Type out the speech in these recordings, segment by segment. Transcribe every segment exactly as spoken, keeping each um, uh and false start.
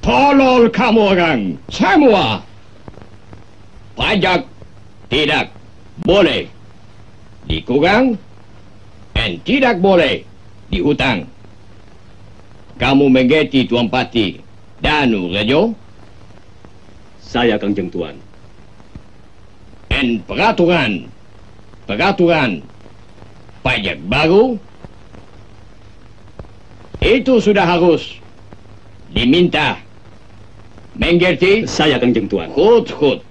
Tolol kamu orang, semua. Pajak tidak boleh dikurang dan tidak boleh dihutang. Kamu mengerti Tuan Pati Danu Rejo? Saya Kangjeng Tuan. Dan peraturan, peraturan pajak baru itu sudah harus diminta. Mengerti? Saya Kangjeng Tuan. Hut, hut.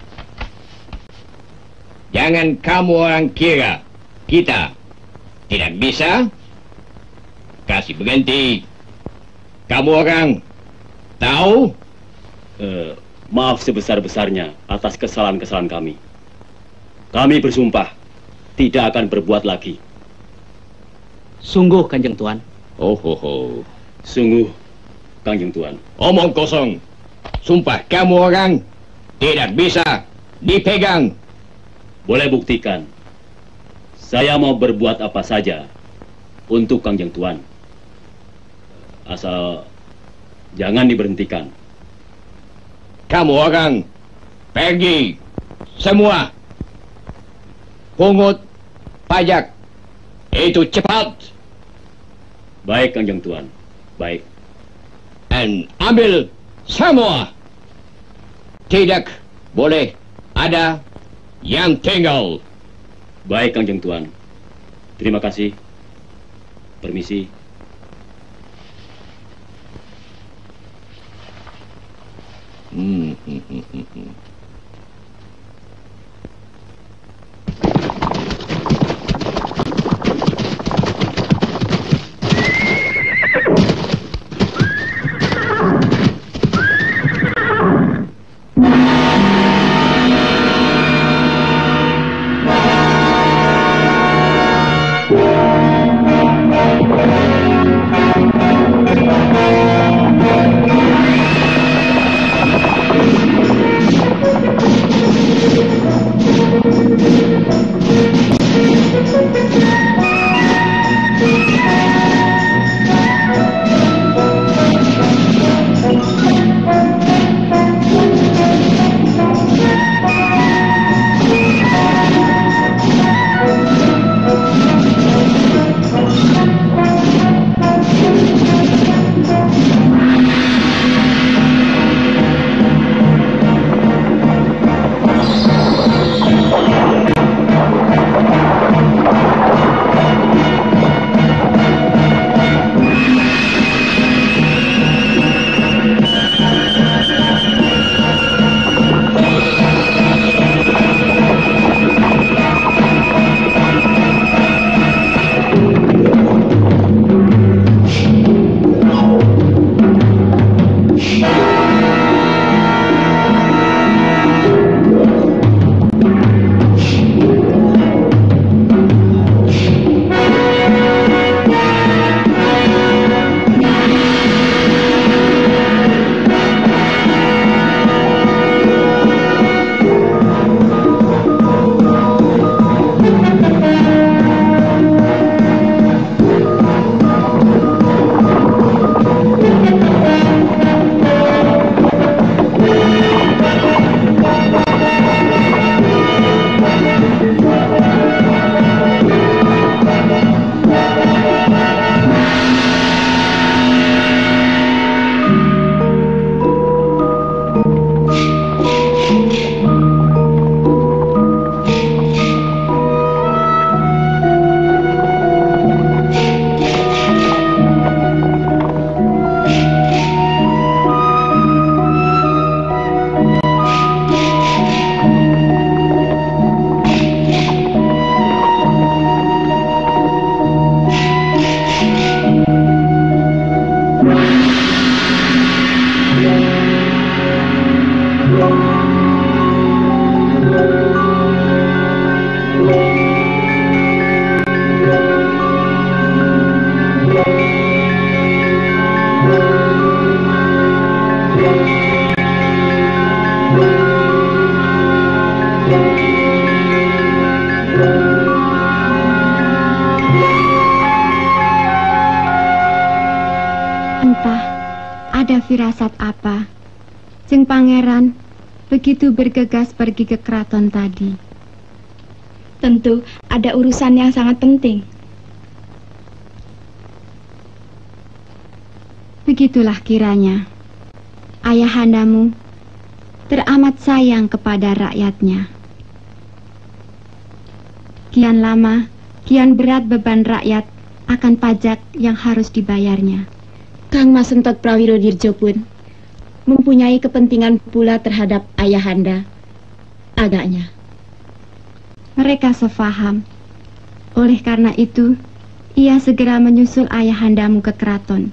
Jangan kamu orang kira kita tidak bisa. Kasih berhenti. Kamu orang tahu? Uh, maaf sebesar-besarnya atas kesalahan-kesalahan kami. Kami bersumpah tidak akan berbuat lagi. Sungguh, Kanjeng Tuan. Oh, ho, ho. Sungguh, Kanjeng Tuan. Omong kosong. Sumpah kamu orang tidak bisa dipegang. Boleh buktikan. Saya mau berbuat apa saja untuk Kanjeng Tuan. Asal jangan diberhentikan. Kamu orang pergi semua. Pungut pajak itu cepat. Baik Kanjeng Tuan. Baik. Dan ambil semua. Tidak boleh ada yang tinggal. Baik Kanjeng Tuan. Terima kasih. Permisi. Hmm, hmm, hmm, hmm, hmm. Thank you. ada firasat apa Jeng Pangeran begitu bergegas pergi ke keraton tadi? Tentu ada urusan yang sangat penting. Begitulah kiranya. Ayahandamu teramat sayang kepada rakyatnya. Kian lama, kian berat beban rakyat akan pajak yang harus dibayarnya. Kang Mas Entot Prawirodirjo pun mempunyai kepentingan pula terhadap ayahanda, agaknya. Mereka sefaham. Oleh karena itu, ia segera menyusul ayahandamu ke keraton.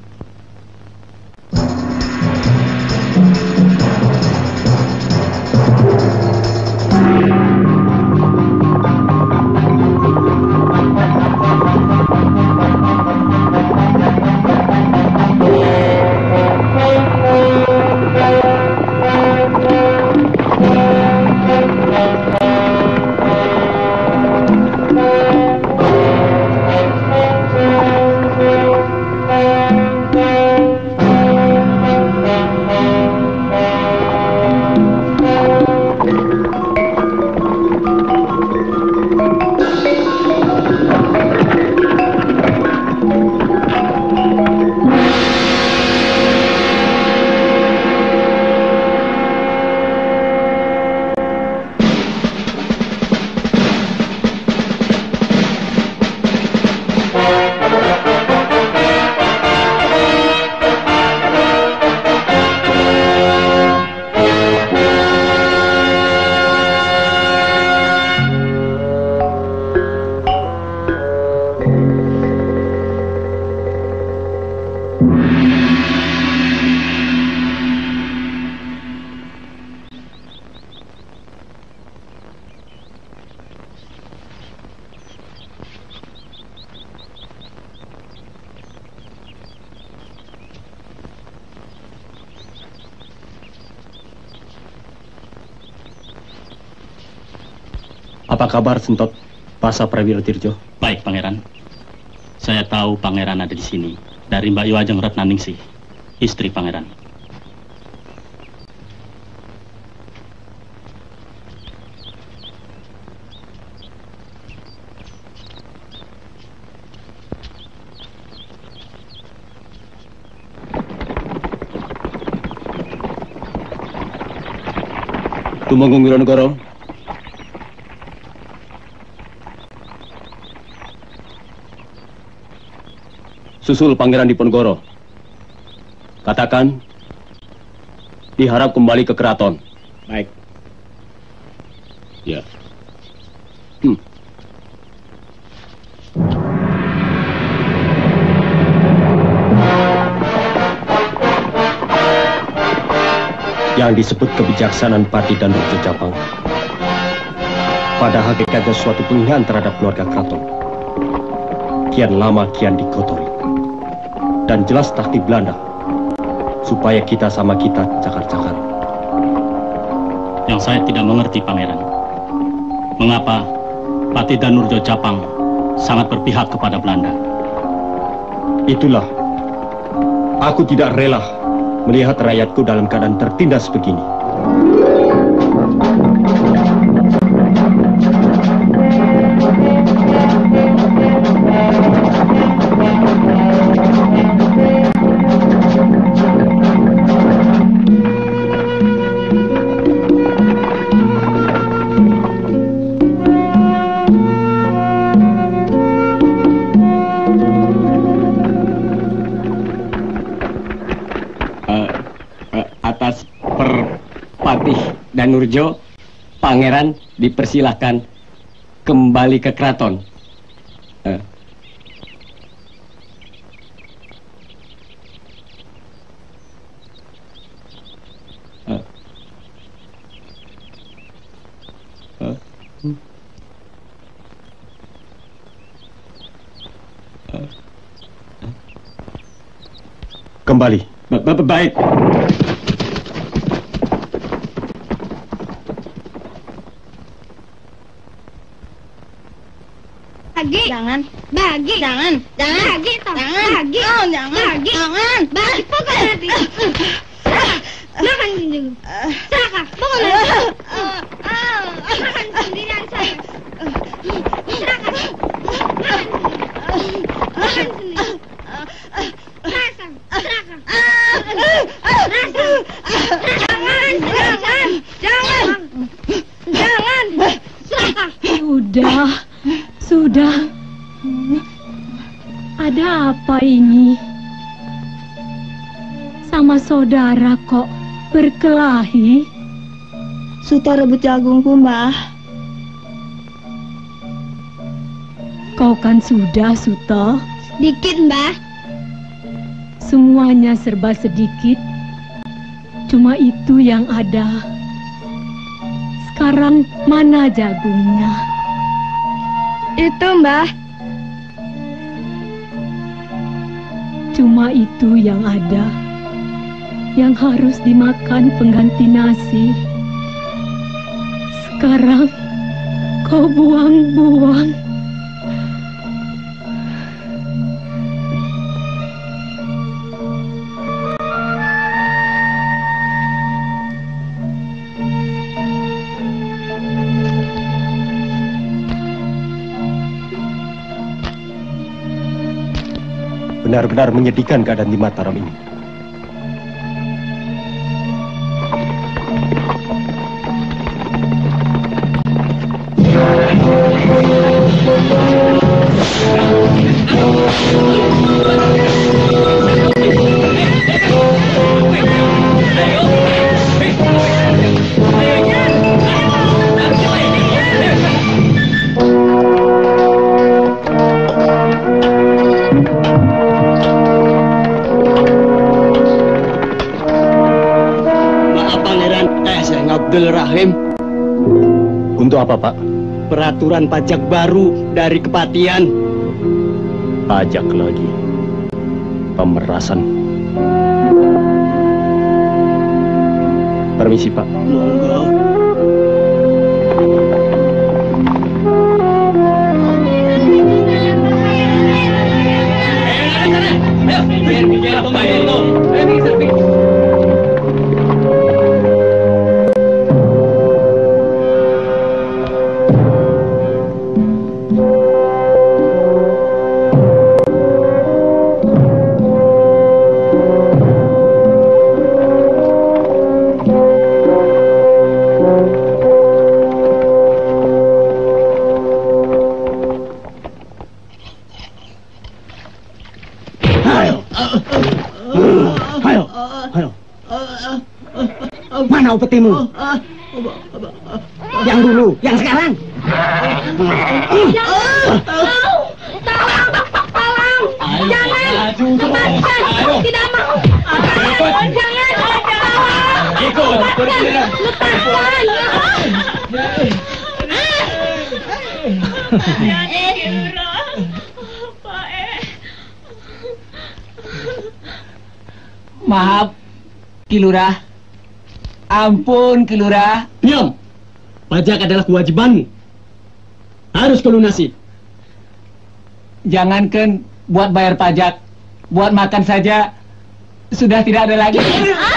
Apa kabar, Sentot Pasa Prawirodirjo? Baik, Pangeran. Saya tahu Pangeran ada di sini dari Mbak Iwajeng Ratnaningsih, istri Pangeran. Tumenggung Wironegoro. Susul Pangeran Diponegoro. Katakan, diharap kembali ke keraton. Baik. Ya. Hmm. Yang disebut kebijaksanaan Pati Danurjo Japang pada hakikatnya suatu penghinaan terhadap keluarga keraton. Kian lama kian dikotori. Dan jelas taktik Belanda supaya kita sama kita cakar-cakar. Yang saya tidak mengerti, Pangeran, mengapa Pati Danurjo Japang sangat berpihak kepada Belanda? Itulah, aku tidak rela melihat rakyatku dalam keadaan tertindas begini. Danurjo, Pangeran dipersilahkan kembali ke keraton. Uh. Uh. Uh. Uh. Kembali. Baik. Bagi. Jangan. Bagi. Jangan. Jangan. Bagi. Jangan. Bagi. Oh, jangan. Bagi. Jangan. Bagi. Bagi. Jangan, jangan, jangan, jangan. Sudah, sudah. Ada apa ini? Sama saudara kok berkelahi? Suta rebut jagungku, Mbah. Kau kan sudah, Suta. Dikit, Mbah. Semuanya serba sedikit. Cuma itu yang ada. Sekarang mana jagungnya? Itu, Mbah. Cuma itu yang ada. Yang harus dimakan pengganti nasi. Sekarang kau buang-buang. Benar-benar menyedihkan keadaan di Mataram ini. Abdul Rahim. Untuk apa, Pak? Peraturan pajak baru dari Kepatian. Pajak lagi. Pemerasan. Permisi, Pak. Monggo. Ayo, biar bicara pemain itu. Ayo, bisa, bisa. Mana upetimu? Yang dulu, yang sekarang. Tolong, tolong, tolong, jangan, lepaskan, tidak mau. Jangan, tolong, lepaskan, Maaf, Kilurah. Ampun, Kilurah. Diam! Pajak adalah kewajibanmu. Harus kau lunasi. Jangankan buat bayar pajak, buat makan saja sudah tidak ada lagi.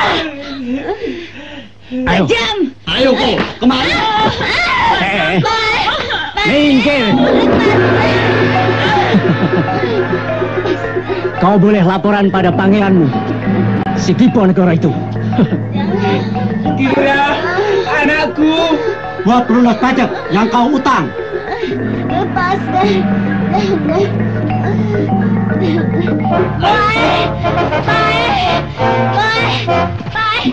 Ayo, Jam. Ayo kau, kemari. Eh, minggir. Kau boleh laporan pada pangeranmu, si Kipo negara itu. Kira anakku Buat pelunas pajak yang kau utang. Lepaskan. Baik, baik, baik, baik.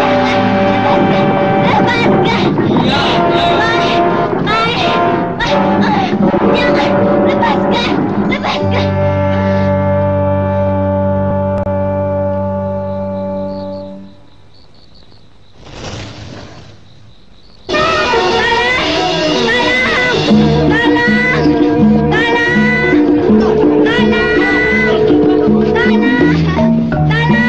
Lepaskan. Baik, baik, baik. Jangan, lepaskan, lepaskan. Tanah!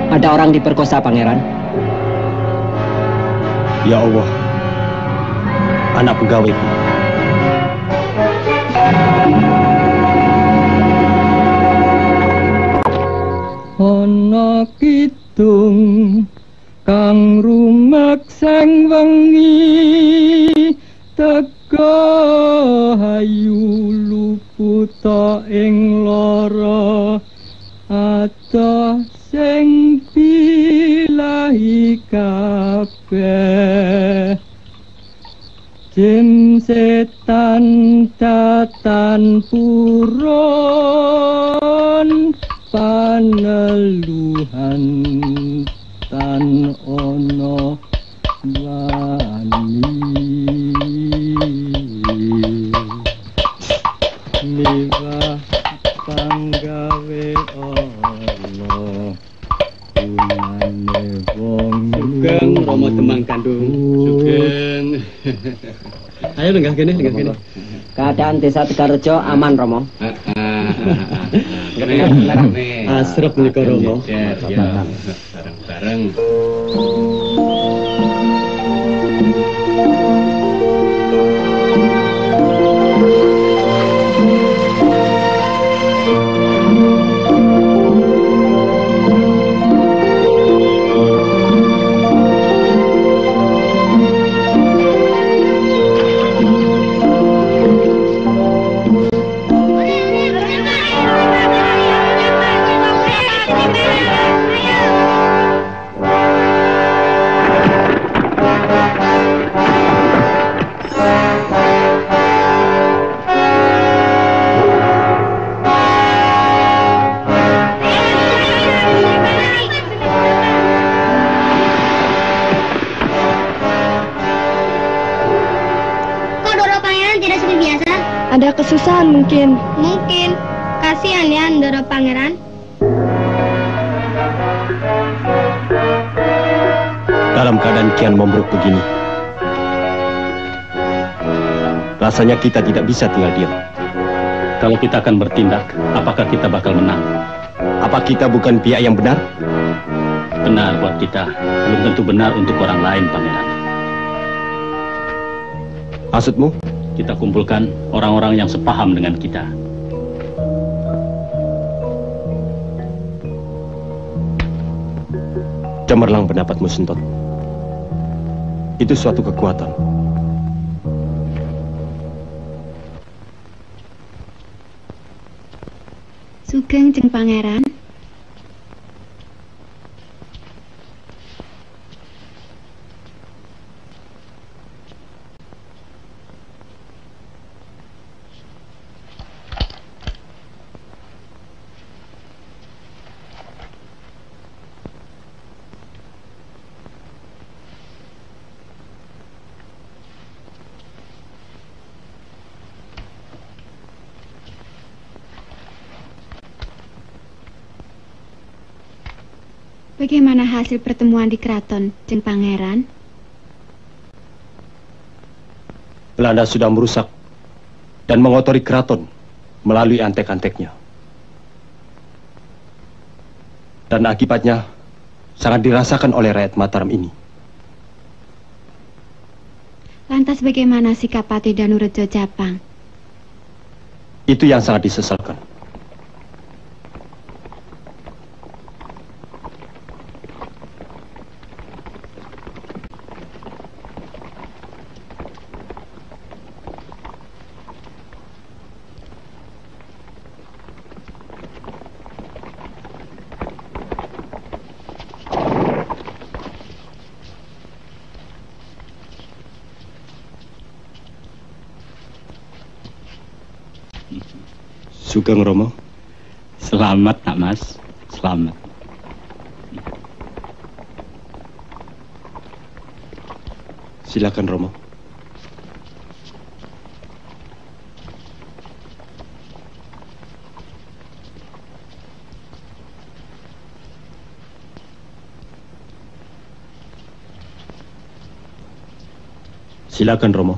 Ada orang diperkosa, Pangeran. Ya Allah, anak pegawai. Ana kidung kang rumekseng wengi teka hayu luputa ing lara ata sing bilahi kabeh jin setan tatan puron paneluhan tan ono wani liwah panggawe ono unane wong Sugeng Rama Demang Kandung. Sugeng. Ayo lenggah kene, lenggah kene. Keadaan desa Tegarejo aman, Romo. Asrep menika Romo. Ya, bareng-bareng. Ada kesusahan mungkin. Mungkin. Kasihan ya Ndoro Pangeran. Dalam keadaan kian memburuk begini, rasanya kita tidak bisa tinggal diam. Kalau kita akan bertindak, apakah kita bakal menang? Apa kita bukan pihak yang benar? Benar buat kita, belum tentu benar untuk orang lain, Pangeran. Maksudmu? Kita kumpulkan orang-orang yang sepaham dengan kita. Cemerlang pendapatmu, Sentot. Itu suatu kekuatan. Sugeng Jeng Pangeran. Bagaimana hasil pertemuan di keraton, Jeng Pangeran? Belanda sudah merusak dan mengotori keraton melalui antek-anteknya. Dan akibatnya sangat dirasakan oleh rakyat Mataram ini. Lantas bagaimana sikap Pati Danurejo Japang? Itu yang sangat disesalkan. Sugeng Romo. Selamat, Nak Mas. Selamat. Silakan Romo. Silakan Romo.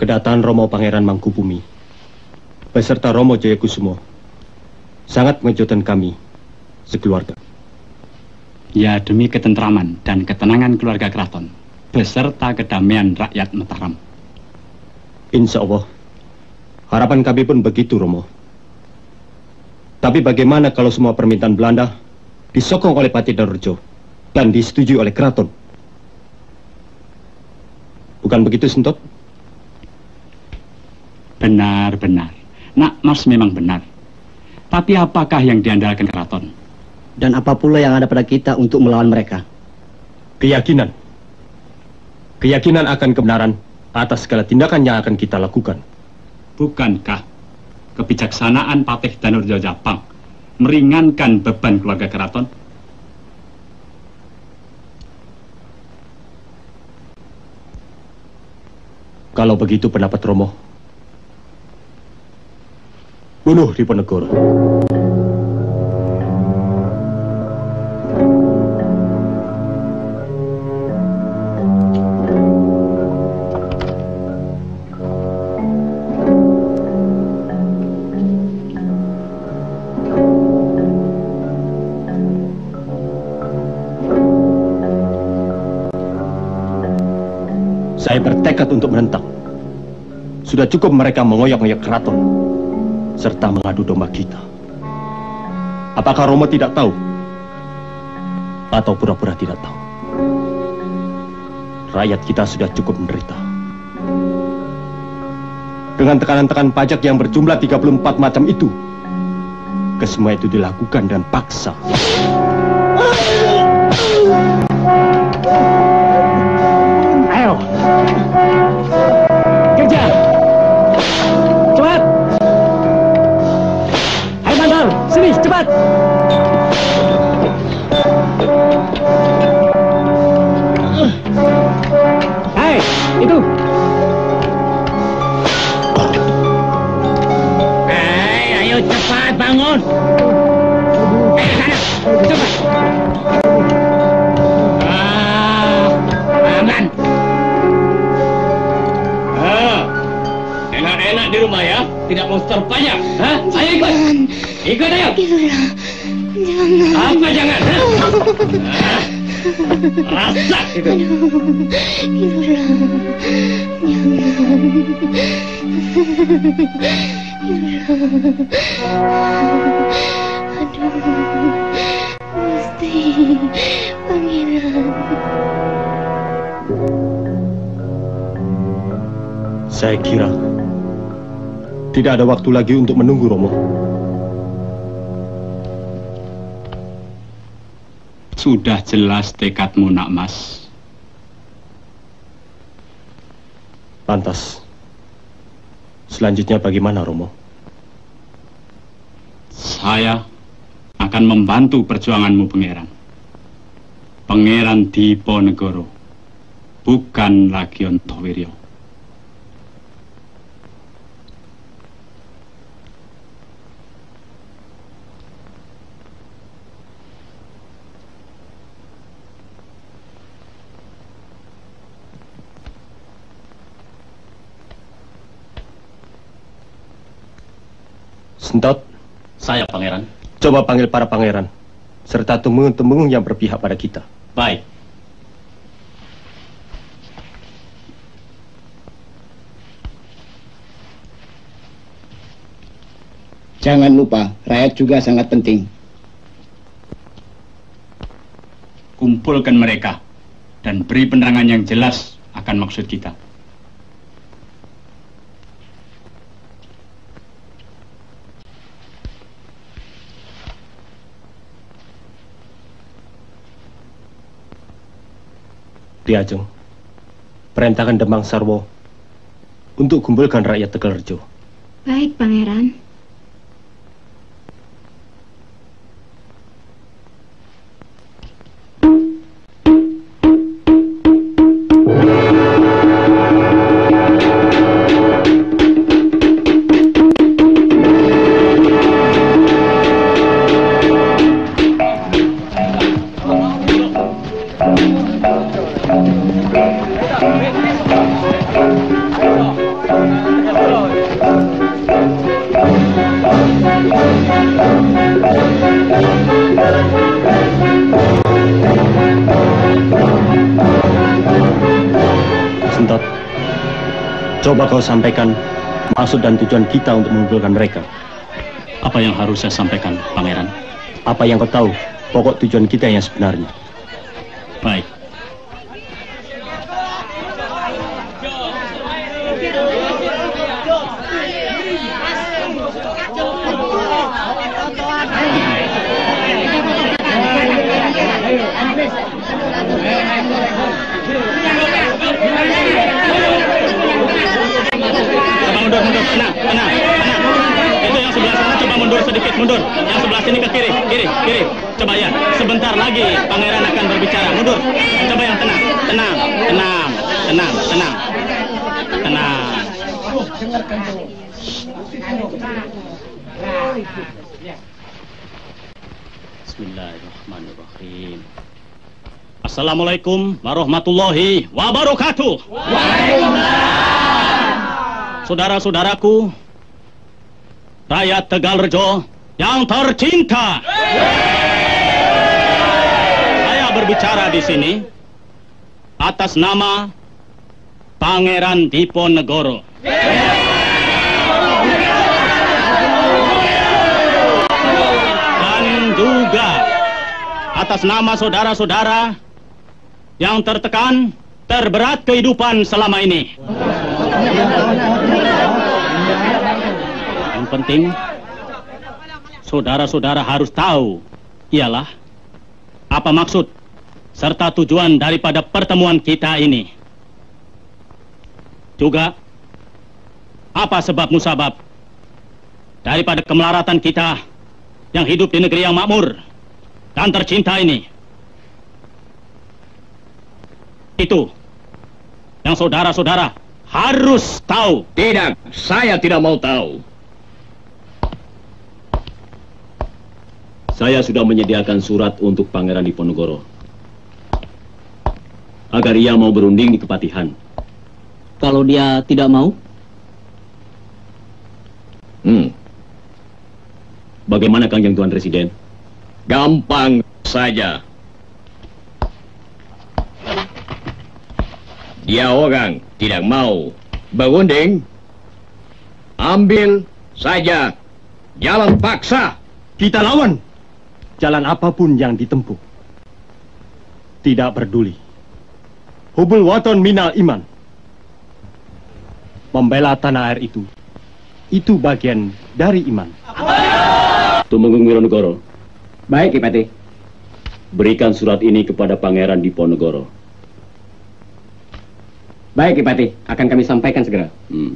Kedatangan Romo Pangeran Mangkubumi beserta Romo Jayakusumo sangat mengejutkan kami sekeluarga. Ya, demi ketentraman dan ketenangan keluarga keraton beserta kedamaian rakyat Mataram. Insya Allah, harapan kami pun begitu, Romo. Tapi bagaimana kalau semua permintaan Belanda disokong oleh Patih Danurejo dan disetujui oleh keraton? Bukan begitu, Sentot? Benar-benar. Nak Mas memang benar. Tapi apakah yang diandalkan keraton? Dan apa pula yang ada pada kita untuk melawan mereka? Keyakinan. Keyakinan akan kebenaran atas segala tindakan yang akan kita lakukan. Bukankah kebijaksanaan Patih Danurejo Japang meringankan beban keluarga keraton? Kalau begitu pendapat Romo, bunuh Diponegoro. Saya bertekad untuk menentang. Sudah cukup mereka mengoyak-ngoyak keraton serta mengadu domba kita. Apakah Romo tidak tahu? Atau pura-pura tidak tahu? Rakyat kita sudah cukup menderita. Dengan tekanan-tekanan pajak yang berjumlah tiga puluh empat macam itu, kesemua itu dilakukan dengan paksa. Ayo, kerja, cepat. Hai Mandor, sini cepat. Hai, itu. Hai, ayo cepat bangun. Eh, sana, cepat. Ah, aman. Ah, enak-enak di rumah ya, tidak mau setor pajak. Hah? Ayo ikut. Ikut ayo. Jangan. Apa jangan? Hah? Ah, rasa itu. Jangan. Aduh, Gusti Pangeran. Saya kira tidak ada waktu lagi untuk menunggu, Romo. Sudah jelas tekadmu, Nak Mas. Pantas. Selanjutnya bagaimana, Romo? Saya akan membantu perjuanganmu, Pangeran. Pangeran Diponegoro, bukan lagi Ontowiryo. Sentot, Saya, Pangeran. coba panggil para pangeran serta temenggung-temenggung yang berpihak pada kita. Baik. Jangan lupa, rakyat juga sangat penting. Kumpulkan mereka dan beri penerangan yang jelas akan maksud kita. Ki Ajeng, perintahkan Demang Sarwo untuk kumpulkan rakyat Tegalrejo. Baik, Pangeran. Entot, coba kau sampaikan maksud dan tujuan kita untuk mengumpulkan mereka. Apa yang harus saya sampaikan, Pangeran? Apa yang kau tahu pokok tujuan kita yang sebenarnya? Baik. Mundur, mundur, tenang, tenang, tenang. Itu yang sebelah sana coba mundur sedikit, mundur. Yang sebelah sini ke kiri, kiri, kiri. Coba ya, sebentar lagi Pangeran akan berbicara. Mundur. Coba yang tenang, tenang, tenang, tenang, tenang, tenang. Bismillahirrahmanirrahim. Assalamualaikum warahmatullahi wabarakatuh. Saudara-saudaraku, rakyat Tegalrejo yang tercinta, saya berbicara di sini atas nama Pangeran Diponegoro. Dan juga atas nama saudara-saudara yang tertekan, terberat kehidupan selama ini. Yang penting, saudara-saudara harus tahu ialah apa maksud serta tujuan daripada pertemuan kita ini. Juga apa sebab musabab daripada kemelaratan kita yang hidup di negeri yang makmur dan tercinta ini. Itu yang saudara-saudara harus tahu. Tidak, saya tidak mau tahu. Saya sudah menyediakan surat untuk Pangeran Diponegoro agar ia mau berunding di Kepatihan. Kalau dia tidak mau? Hmm. Bagaimana Kanjeng Tuan Presiden? Gampang saja. Dia orang tidak mau berunding, ambil saja jalan paksa. Kita lawan jalan apapun yang ditempuh. Tidak peduli. Hubul waton minal iman. Membela tanah air itu, itu bagian dari iman. Tumenggung Wironegoro. Baik, Ki Pati. Berikan surat ini kepada Pangeran Diponegoro. Baik, Ki Pati. Akan kami sampaikan segera. Hmm.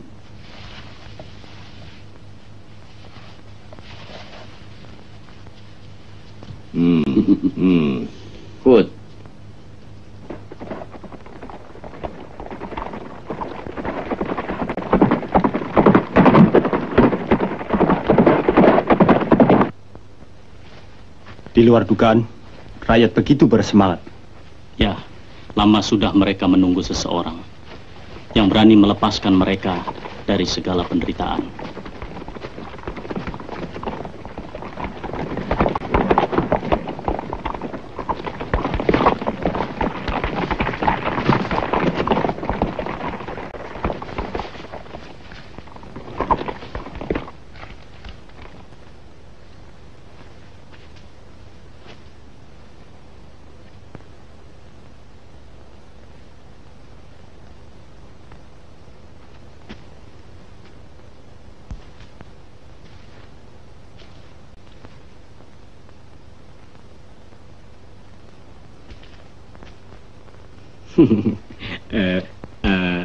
Hmm. Hmm. Good. Di luar dugaan, rakyat begitu bersemangat. Ya, lama sudah mereka menunggu seseorang yang berani melepaskan mereka dari segala penderitaan. uh, uh,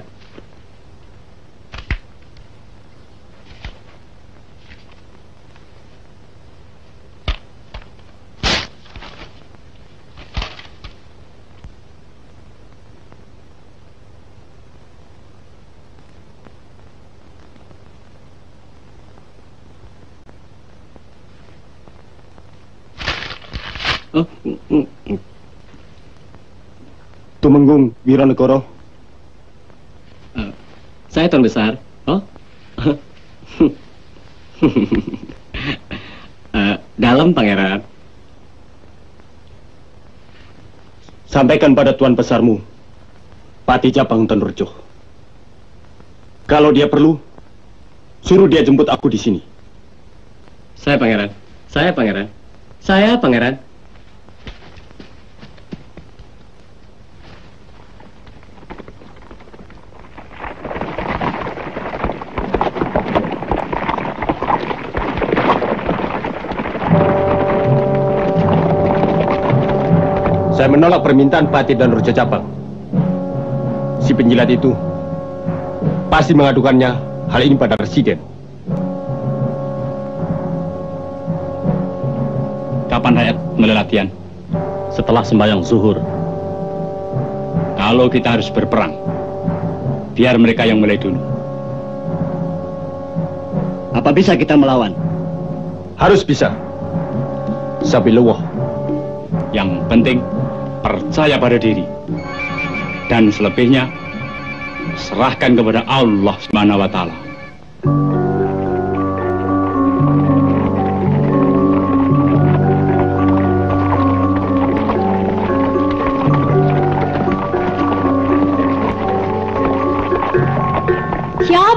oh, mm, mm. Tumenggung Wironegoro. Uh, saya Tuan Besar. Oh? uh, dalam, Pangeran. Sampaikan pada Tuan Besarmu, Pati Japang Tenurjo. Kalau dia perlu, suruh dia jemput aku di sini. Saya pangeran. Saya pangeran. Saya pangeran. Saya menolak permintaan Patih dan Raja Japang. Si penjilat itu pasti mengadukannya hal ini pada Residen. Kapan rakyat mulai latihan? Setelah sembahyang zuhur. Kalau kita harus berperang, biar mereka yang mulai dulu. Apa bisa kita melawan? Harus bisa. Sabilullah. Yang penting percaya pada diri. Dan selebihnya serahkan kepada Allah Subhanahu wa taala. Siap.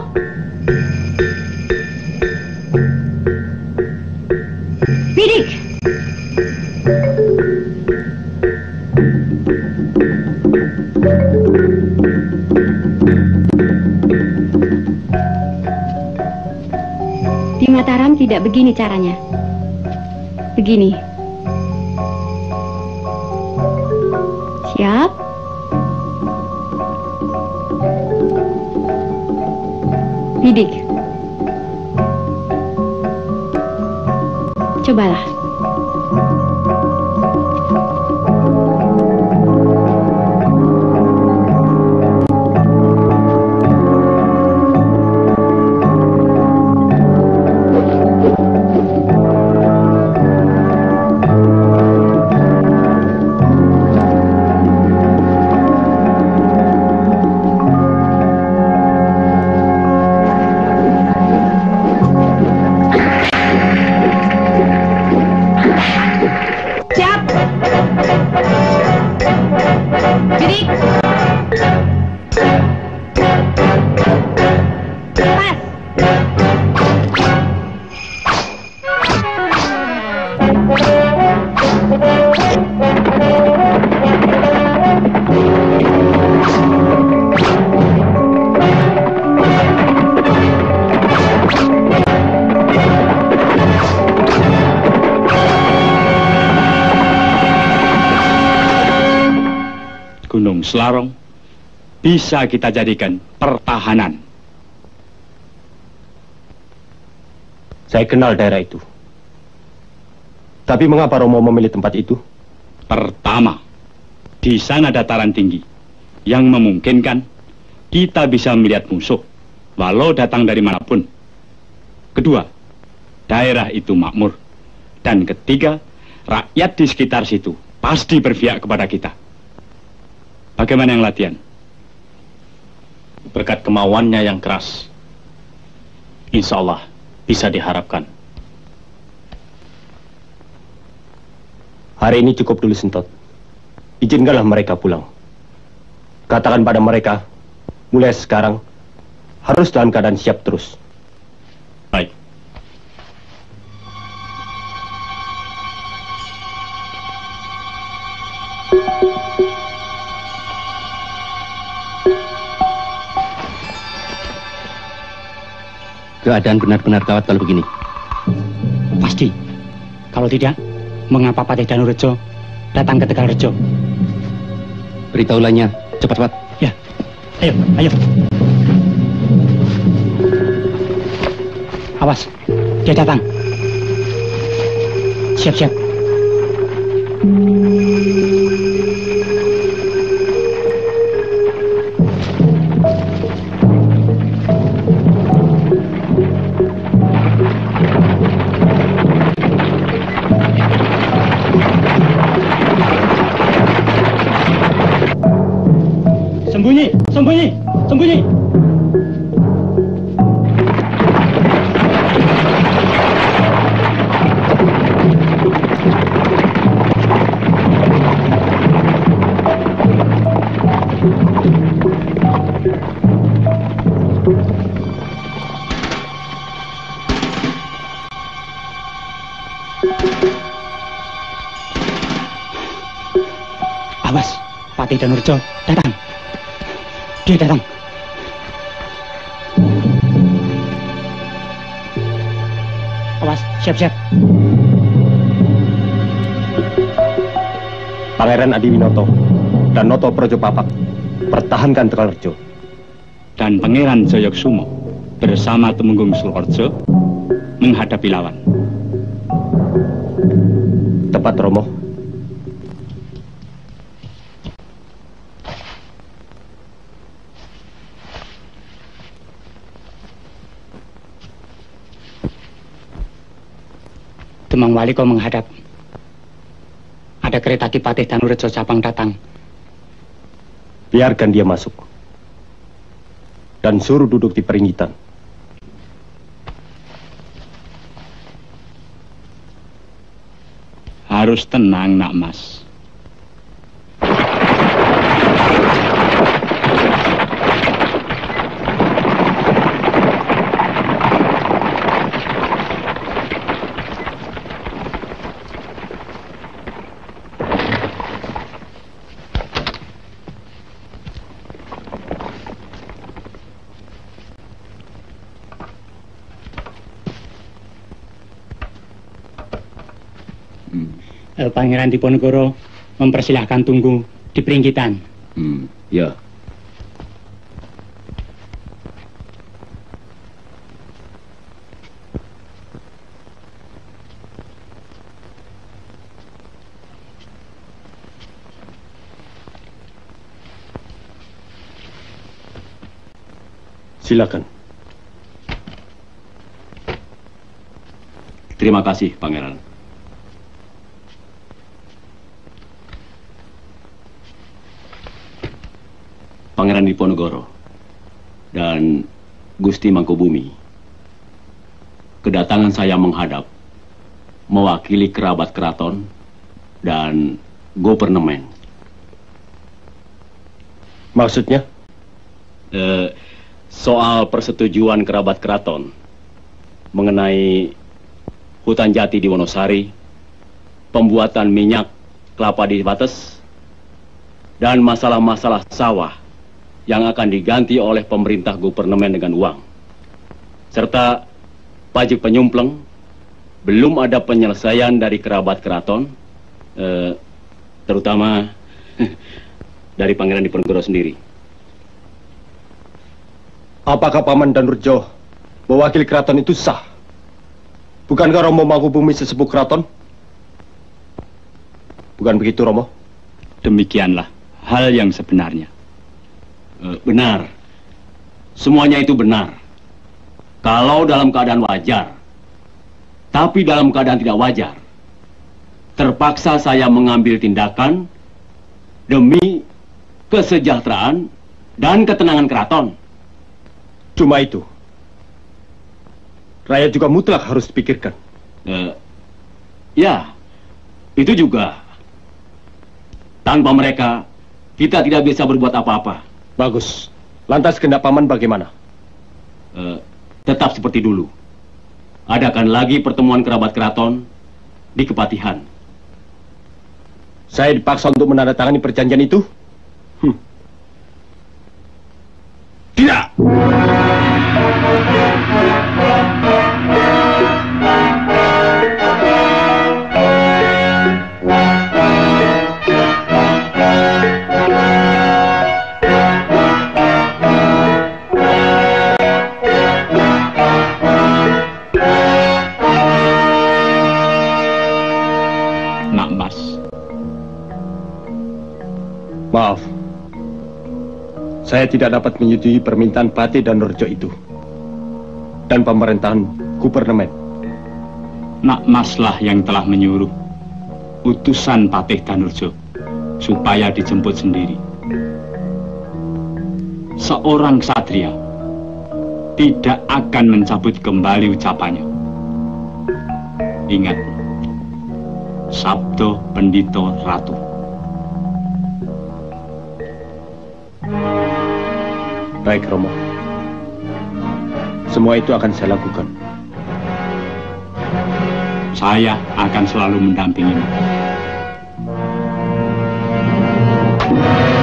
Bidik. Di Mataram tidak begini caranya. Begini. Siap. Bidik. Cobalah. Gunung Selarong bisa kita jadikan pertahanan. Saya kenal daerah itu. Tapi mengapa Romo memilih tempat itu? Pertama, di sana dataran tinggi yang memungkinkan kita bisa melihat musuh walau datang dari manapun. Kedua, daerah itu makmur. Dan ketiga, rakyat di sekitar situ pasti berpihak kepada kita. Bagaimana yang latihan? Berkat kemauannya yang keras, insya Allah bisa diharapkan. Hari ini cukup dulu, Sentot. Izinkanlah mereka pulang. Katakan pada mereka, mulai sekarang harus dalam keadaan siap terus. Baik. Keadaan benar-benar gawat kalau begini. Pasti. Kalau tidak, mengapa Patih Danurejo datang ke Tegalrejo? Beritaulahnya, cepat-cepat. Ya, ayo, ayo. Awas, dia datang. Siap-siap. Sembunyi, sembunyi, sembunyi. Patih Danurjo datang. Dia datang. Awas, siap-siap. Pangeran Adiwinoto dan Noto Projopapak pertahankan Tegalrejo. Dan Pangeran Jayaksumo bersama Temenggung Surorejo menghadapi lawan. Tepat, Romo. Demang Wali kau menghadap. Ada kereta Ki Patih Danurjo Japang datang. Biarkan dia masuk. Dan suruh duduk di peringgitan. Harus tenang, Nak Mas. Pangeran Diponegoro mempersilahkan tunggu di peringgitan. Hmm, ya. Silakan. Terima kasih, Pangeran. Pangeran Diponegoro dan Gusti Mangkubumi, kedatangan saya menghadap mewakili kerabat keraton dan Gopernemen. Maksudnya? Eh, soal persetujuan kerabat keraton mengenai hutan jati di Wonosari, pembuatan minyak kelapa di Wates, dan masalah-masalah sawah yang akan diganti oleh pemerintah Gopernemen dengan uang, serta pajak penyumpleng. Belum ada penyelesaian dari kerabat keraton, eh, terutama dari Pangeran Diponegoro sendiri. Apakah Paman Danurjo mewakili keraton itu sah? Bukankah Romo Mangkubumi sesepuh keraton? Bukan begitu, Romo? Demikianlah hal yang sebenarnya. Benar. Semuanya itu benar. Kalau dalam keadaan wajar. Tapi dalam keadaan tidak wajar. Terpaksa saya mengambil tindakan demi kesejahteraan dan ketenangan keraton. Cuma itu. Rakyat juga mutlak harus dipikirkan. Uh, ya, itu juga. Tanpa mereka, kita tidak bisa berbuat apa-apa. Bagus. Lantas kehendak Paman bagaimana? Uh, tetap seperti dulu. Adakan lagi pertemuan kerabat keraton di Kepatihan. Saya dipaksa untuk menandatangani perjanjian itu? Hm. Tidak! Maaf, saya tidak dapat menyetujui permintaan Patih Danurjo itu dan pemerintahan Gopernemen. Nak Maslah yang telah menyuruh utusan Patih Danurjo supaya dijemput sendiri. Seorang ksatria tidak akan mencabut kembali ucapannya. Ingat, Sabdo Pendito Ratu. Baik, Romo. Semua itu akan saya lakukan. Saya akan selalu mendampingimu.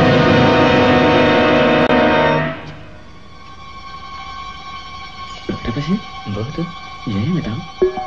tahu tuh. Iya, nggak tahu.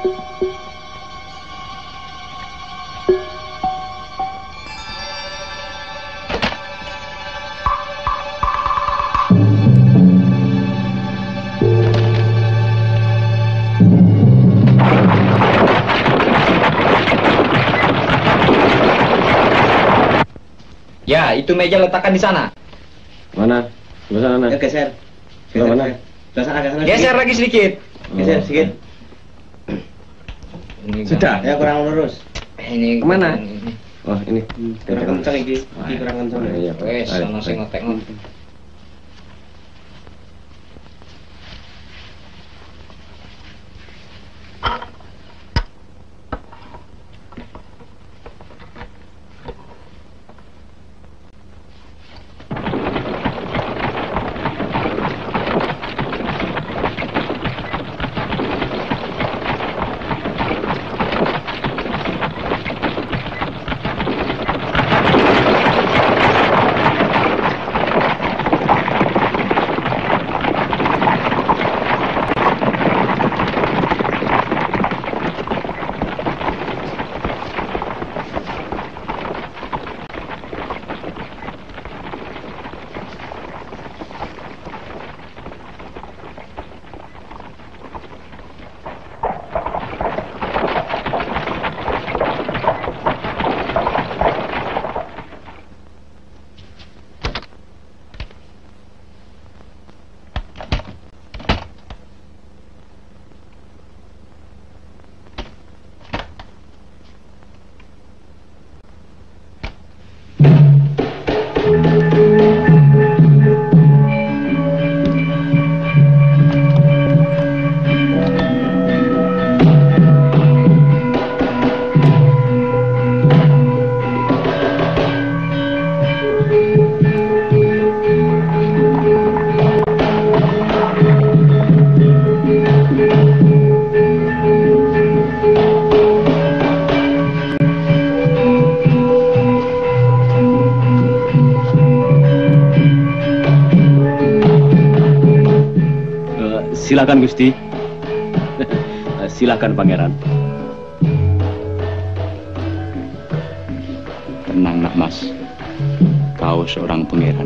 Ya, itu meja letakkan di sana. Mana? Sebelah sana. Ya, geser. Sebelah mana? Sebelah sana, sana. Geser lagi sedikit. Geser sedikit. Ini sudah. Ya, kurang lurus. Ini kemana? Oh, ini. Kurang kencang ini. Ini kurang kencang. Iya. Wes, sono sing ngotek-ngotek. Silakan Gusti. Silakan Pangeran. Tenang nak Mas, kau seorang pangeran.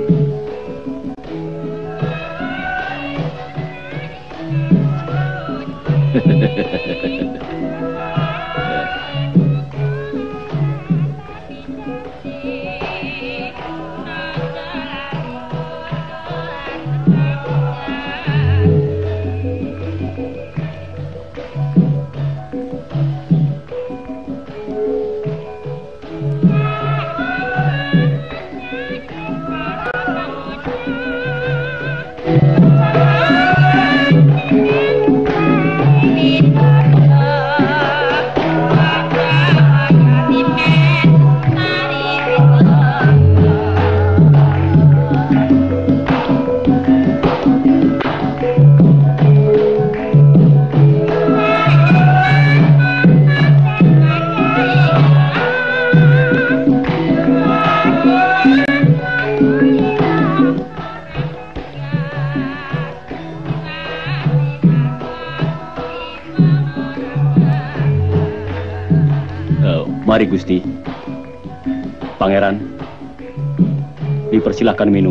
Mari Gusti. Pangeran, dipersilahkan minum.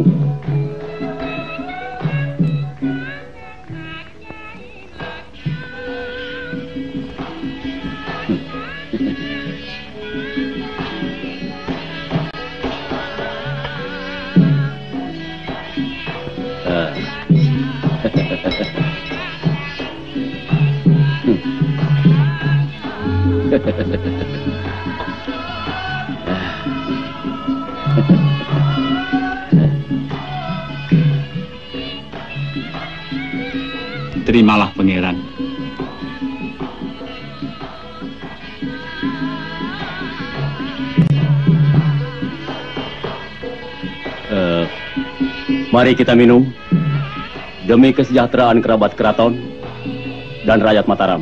Terimalah pangeran. Uh, mari kita minum demi kesejahteraan kerabat keraton dan rakyat Mataram.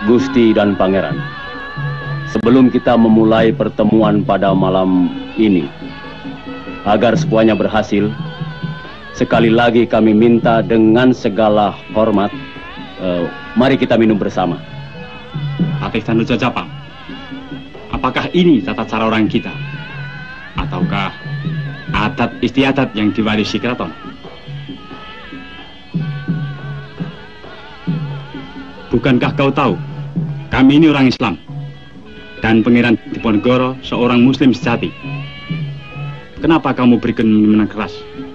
Gusti dan Pangeran, sebelum kita memulai pertemuan pada malam ini, agar semuanya berhasil, sekali lagi kami minta dengan segala hormat, uh, mari kita minum bersama. Patih Tanur Jajapang, apakah ini tata cara orang kita? Ataukah adat istiadat yang diwarisi keraton? Bukankah kau tahu, kami ini orang Islam, dan Pangeran Diponegoro seorang Muslim sejati. Kenapa kamu berikan minuman keras?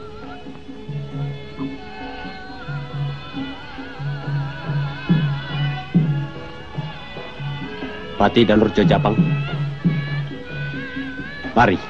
Patih Danur Jajapang, mari.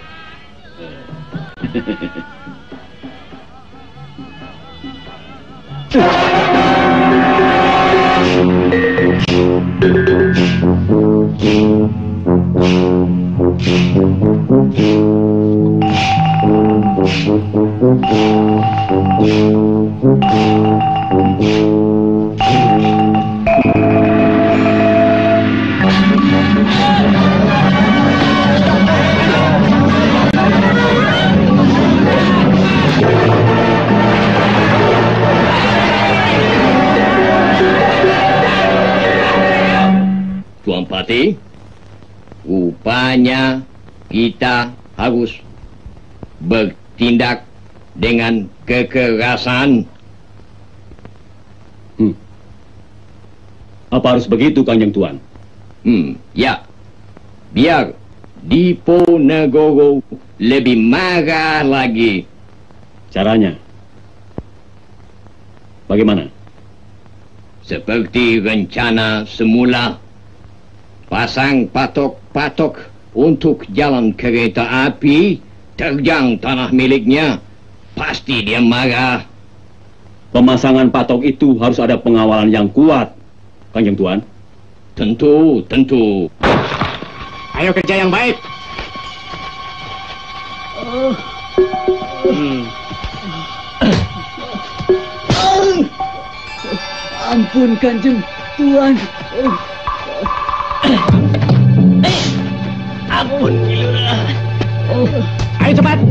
Tuan Patih, rupanya kita harus bertindak dengan kekerasan. Hmm. Apa harus begitu, Kanjeng Tuan? Hmm, ya. Biar Diponegoro lebih marah lagi. Caranya? Bagaimana? Seperti rencana semula. Pasang patok-patok untuk jalan kereta api, terjang tanah miliknya. Pasti dia marah. Pemasangan patok itu harus ada pengawalan yang kuat, Kanjeng Tuan. Tentu, tentu. Ayo kerja yang baik. Hmm. Ampun, Kanjeng Tuan. Ampun, Kilura. Ayo cepat.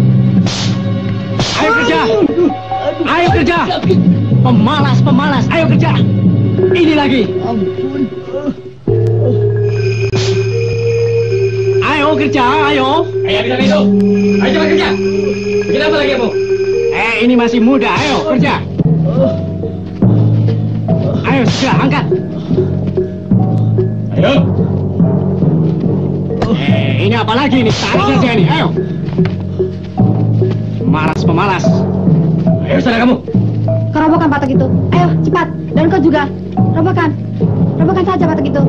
Ayo kerja. Ayo kerja. Pemalas, pemalas. Ayo kerja. Ini lagi. Ampun. Ayo kerja, ayo. Ayo bisa itu. Ayo cepat kerja. Bikin apa lagi, Bu? Eh, ini masih muda. Ayo kerja. Ayo segera angkat. Ayo. Eh, ini apa lagi ini? Tarik saja ini. Ayo. Malas pemalas. Ayo sana kamu. Kerobohkan patok itu. Ayo, cepat. Dan kau juga. Robohkan. Robohkan saja patok itu.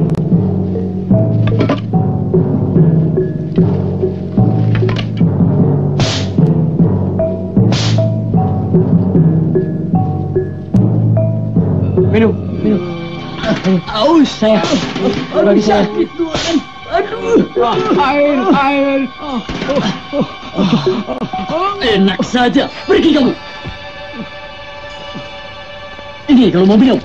Minum, minum. Aus saya. Aduh, sakit Tuan. Aduh. Air, air. Enak saja. Pergi kamu. Ini kalau mau minum.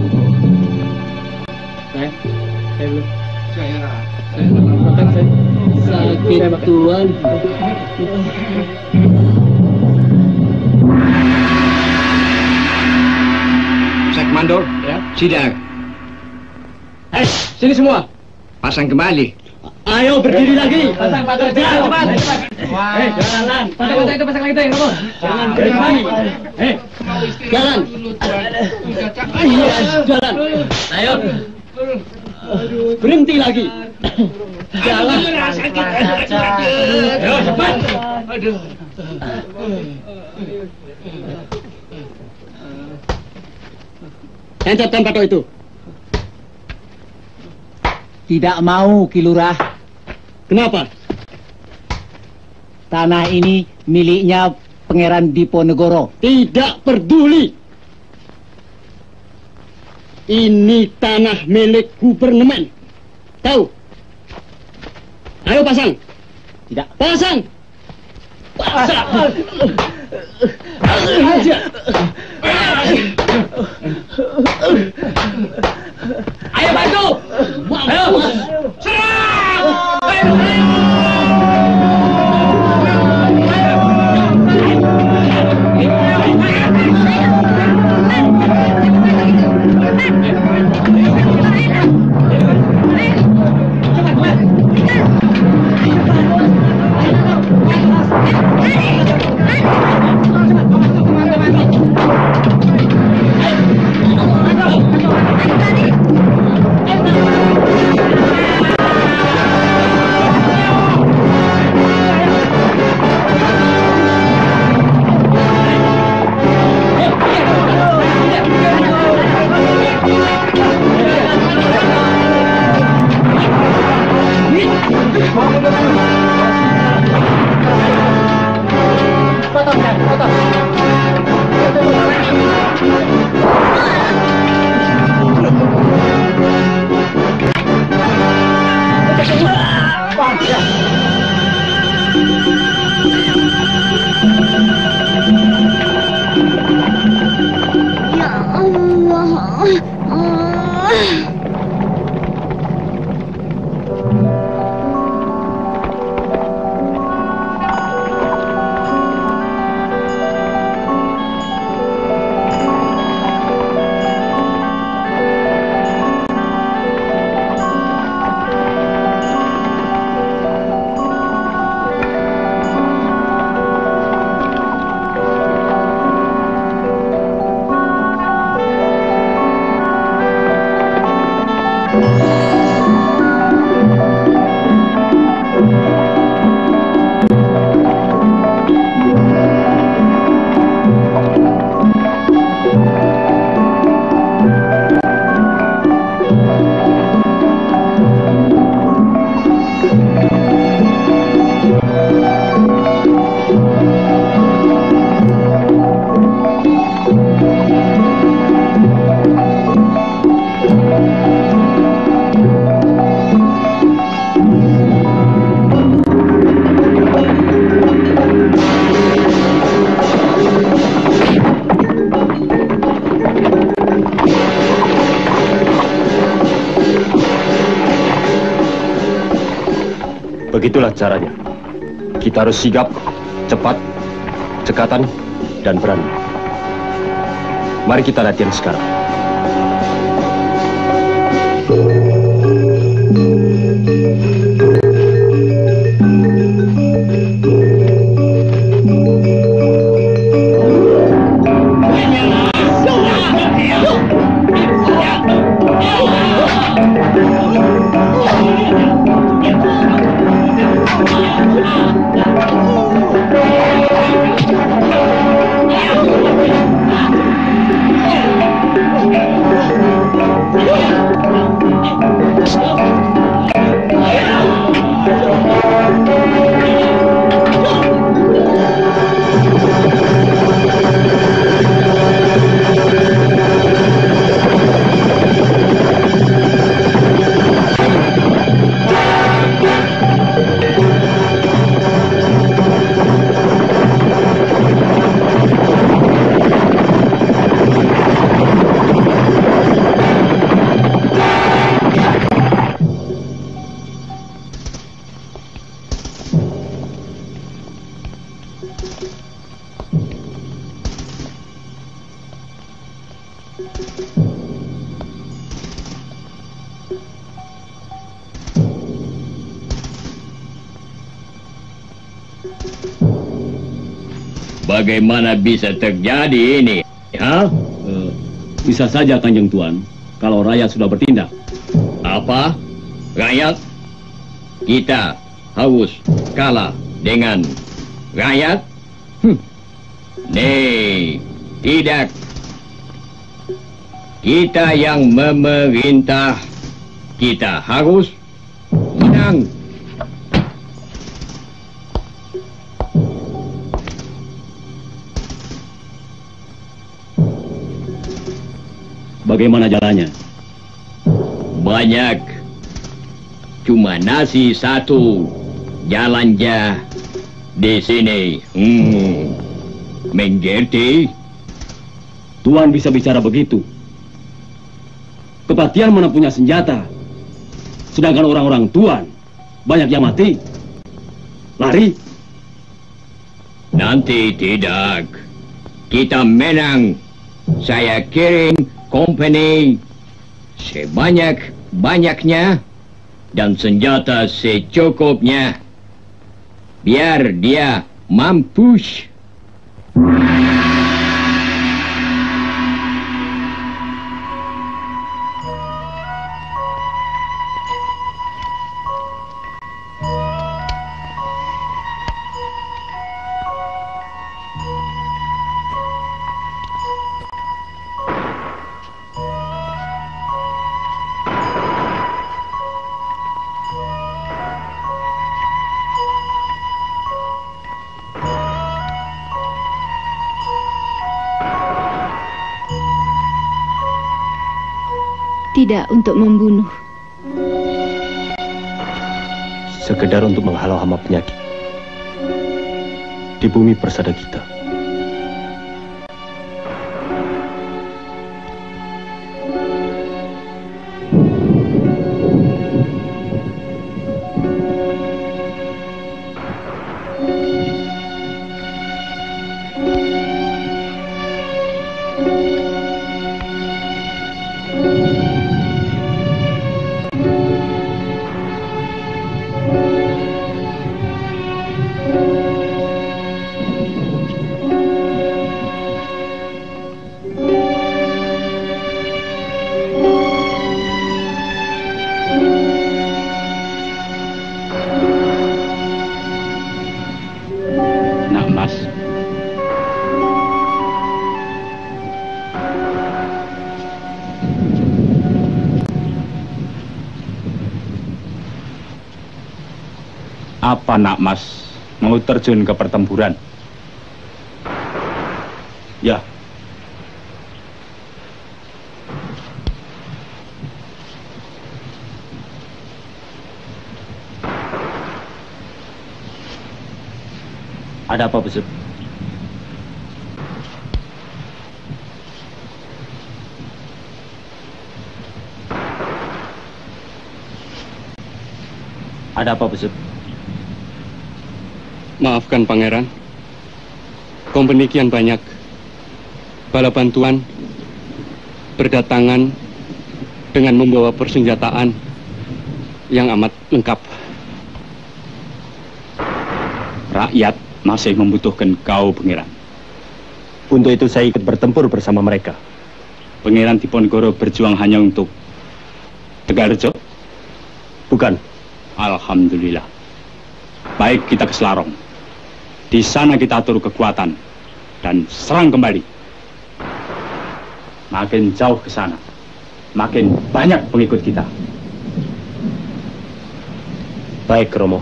Saya, saya belum. Saya, saya makan saya. Sakit Tuan. Sek Mandor, ya. Sidar. Eh, sini semua. Pasang kembali. Ayo berdiri lagi. Pasang patok itu. Cepat. Eh, jalan. Patok patok itu pasang lagi tuh yang kamu. Jangan berhenti. Eh, jalan. Iya, jalan. Ayo. Berhenti lagi. Jalan. Ayo cepat. Aduh. Tancapkan patok itu. Tidak mau, Kilurah. Kenapa? Tanah ini miliknya Pangeran Diponegoro. Tidak peduli. Ini tanah milik gubernemen. Tahu? Ayo pasang. Tidak. Pasang. Pasang. Ayo Begitulah caranya. Kita harus sigap, cepat, cekatan, dan berani. Mari kita latihan sekarang. Bagaimana bisa terjadi ini? Ha? Uh, bisa saja, Kanjeng Tuan, kalau rakyat sudah bertindak. Apa? Rakyat? Kita harus kalah dengan rakyat? Hm. Nih, tidak. Kita yang memerintah, kita harus menang. Bagaimana jalannya? Banyak. Cuma nasi satu. Jalannya di sini. Hmm. Mengerti? Tuan bisa bicara begitu. Kepatihan mana punya senjata. Sedangkan orang-orang Tuan banyak yang mati. Lari. Nanti tidak. Kita menang. Saya kirim company sebanyak-banyaknya dan senjata secukupnya. Biar dia mampus. tidak untuk membunuh. Sekedar untuk menghalau hama penyakit di bumi persada kita. Apa Nak Mas mau terjun ke pertempuran? Ya. Ada apa, Besut? Ada apa, Besut? Maafkan Pangeran, kompeni kian banyak. Bala bantuan berdatangan dengan membawa persenjataan yang amat lengkap. Rakyat masih membutuhkan kau, Pangeran. Untuk itu saya ikut bertempur bersama mereka. Pangeran Diponegoro berjuang hanya untuk Tegarrejo? Bukan. Alhamdulillah. Baik, kita ke Selarong. Di sana kita atur kekuatan dan serang kembali. Makin jauh ke sana, makin banyak pengikut kita. Baik, Romo.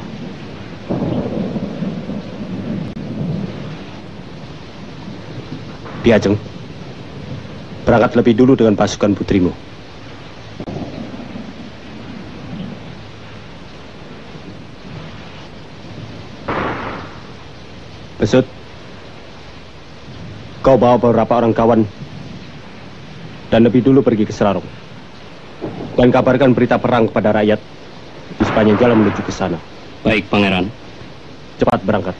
Ki Ajeng, berangkat lebih dulu dengan pasukan putrimu. Besut, kau bawa beberapa orang kawan dan lebih dulu pergi ke Selarong dan kabarkan berita perang kepada rakyat di sepanjang jalan menuju ke sana. Baik, Pangeran. Cepat berangkat.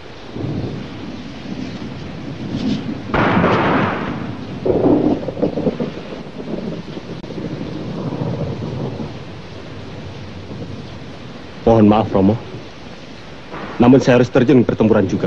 Mohon maaf, Romo. Namun saya harus terjun ke pertempuran juga.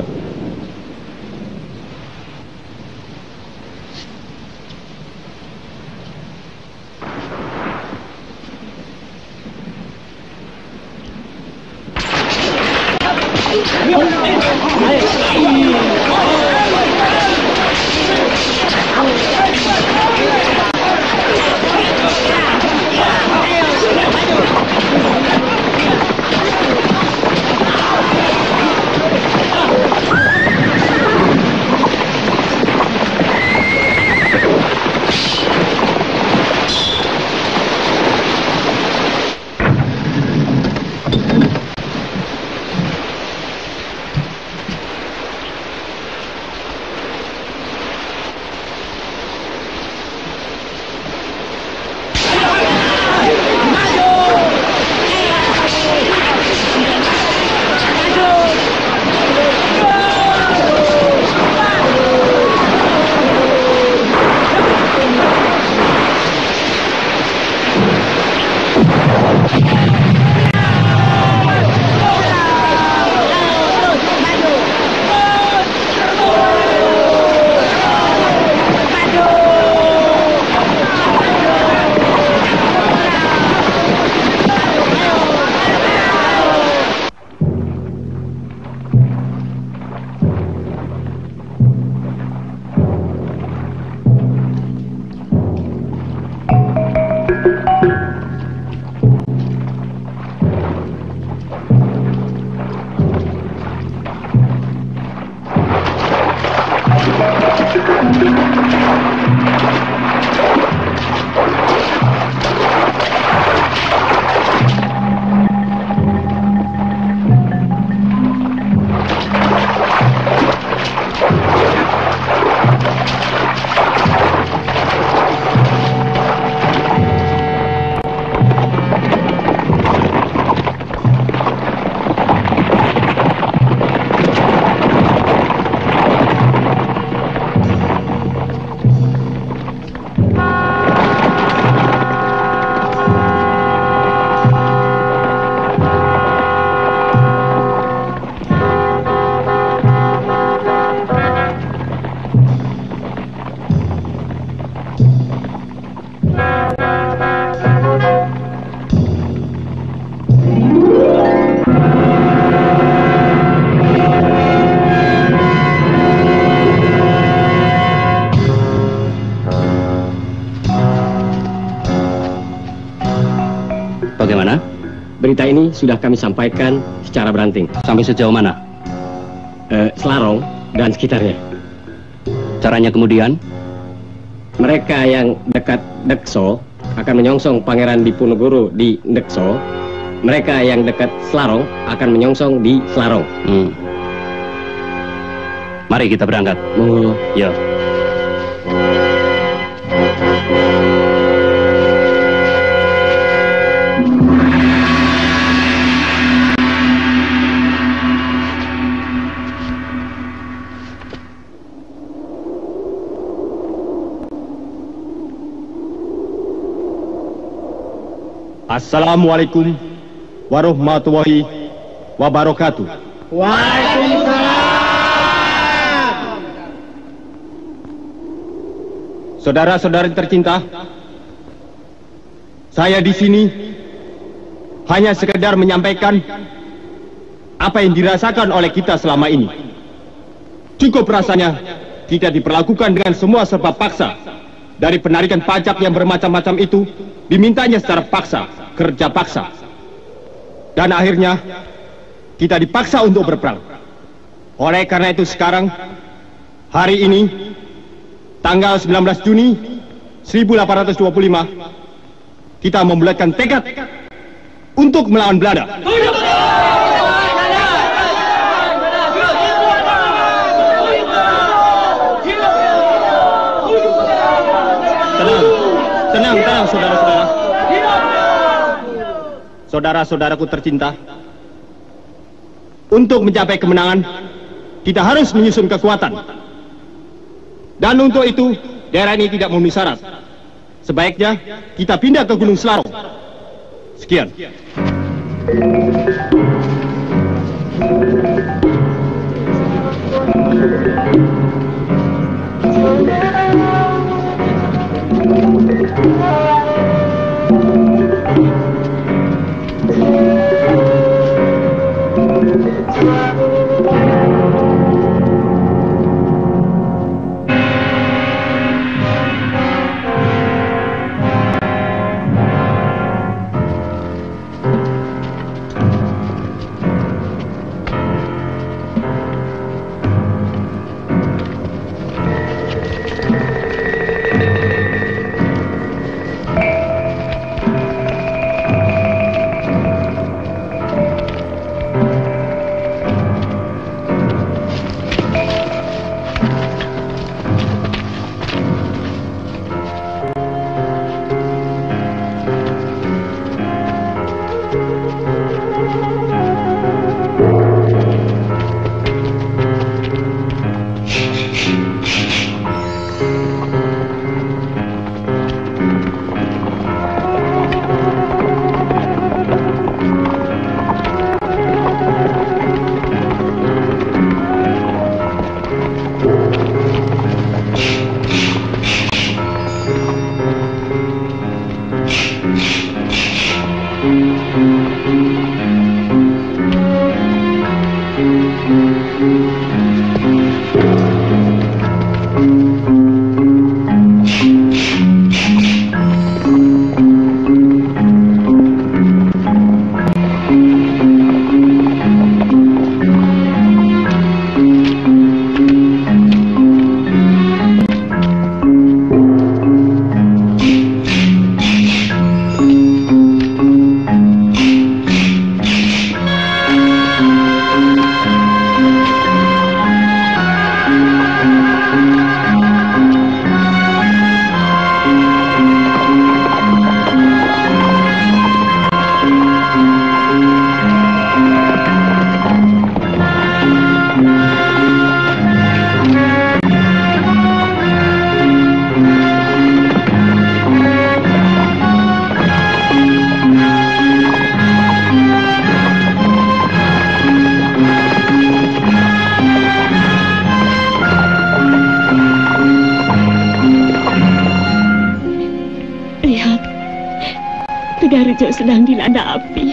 berita ini sudah kami sampaikan secara beranting. Sampai sejauh mana? Eh, Selarong dan sekitarnya. Caranya kemudian? Mereka yang dekat Dekso akan menyongsong Pangeran Diponegoro di Dekso. Mereka yang dekat Selarong akan menyongsong di Selarong. Hmm. Mari kita berangkat. Monggo. Ya. Assalamualaikum warahmatullahi wabarakatuh. Waalaikumsalam. Saudara-saudari tercinta, saya di sini hanya sekedar menyampaikan apa yang dirasakan oleh kita selama ini. Cukup rasanya kita diperlakukan dengan semua serba paksa. Dari penarikan pajak yang bermacam-macam itu dimintanya secara paksa, kerja paksa. Dan akhirnya kita dipaksa untuk berperang. Oleh karena itu sekarang, hari ini, tanggal sembilan belas Juni seribu delapan ratus dua puluh lima, kita membulatkan tekad untuk melawan Belanda. Tenang, tenang, tenang, saudara-saudara. Saudara-saudaraku tercinta, untuk mencapai kemenangan, kita harus menyusun kekuatan. Dan untuk itu, daerah ini tidak memenuhi syarat. Sebaiknya kita pindah ke Gunung Selarong. Sekian. Tegalrejo sedang dilanda api.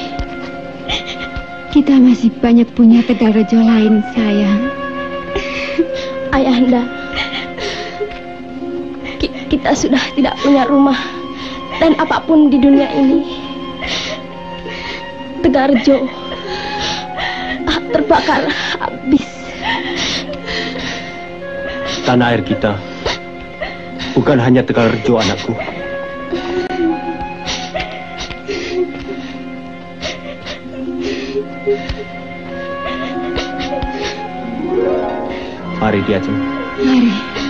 Kita masih banyak punya Tegalrejo lain, sayang. Ayahanda, ki kita sudah tidak punya rumah dan apapun di dunia ini. Tegarjo ah, terbakar habis. Tanah air kita bukan hanya Tegarjo, anakku. Mari Ki Ajeng. Mari.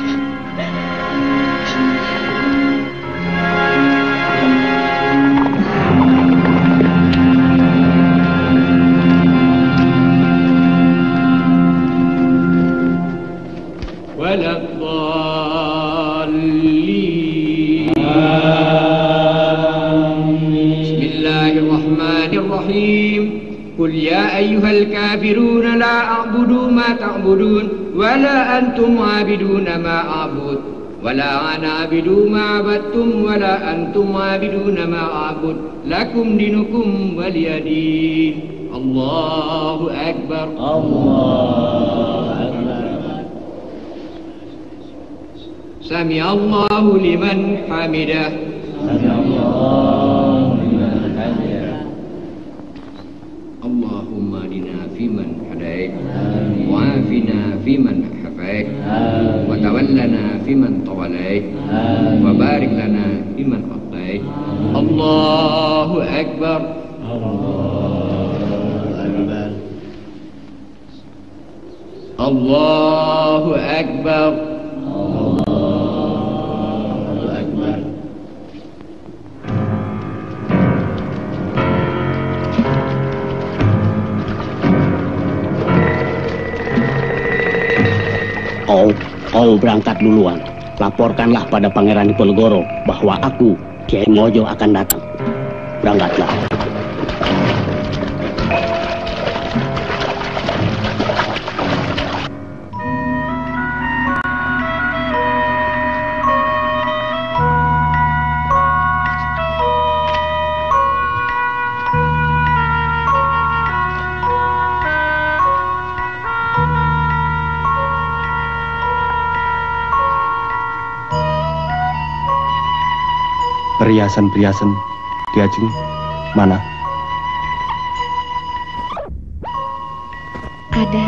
قل يا أيها الكافرون لا أعبد ما تعبدون ولا أنتم عابدون ما أعبد ولا أنا عابد ما عبدتم ولا أنتم عابدون ما أعبد لكم دينكم ولي دين. الله أكبر. الله أكبر. سمع الله لمن حمده. سمع الله لمن حمده. اللهم اهدنا فيمن هديت وعافنا فيمن عافيت وتولنا فيمن توليت وبارك لنا فيمن أعطيت. الله أكبر. الله أكبر. Kau, kau berangkat duluan. Laporkanlah pada Pangeran Diponegoro bahwa aku, Kiai Mojo, akan datang. Berangkatlah. Perhiasan-perhiasan Ki Ajeng mana? Ada.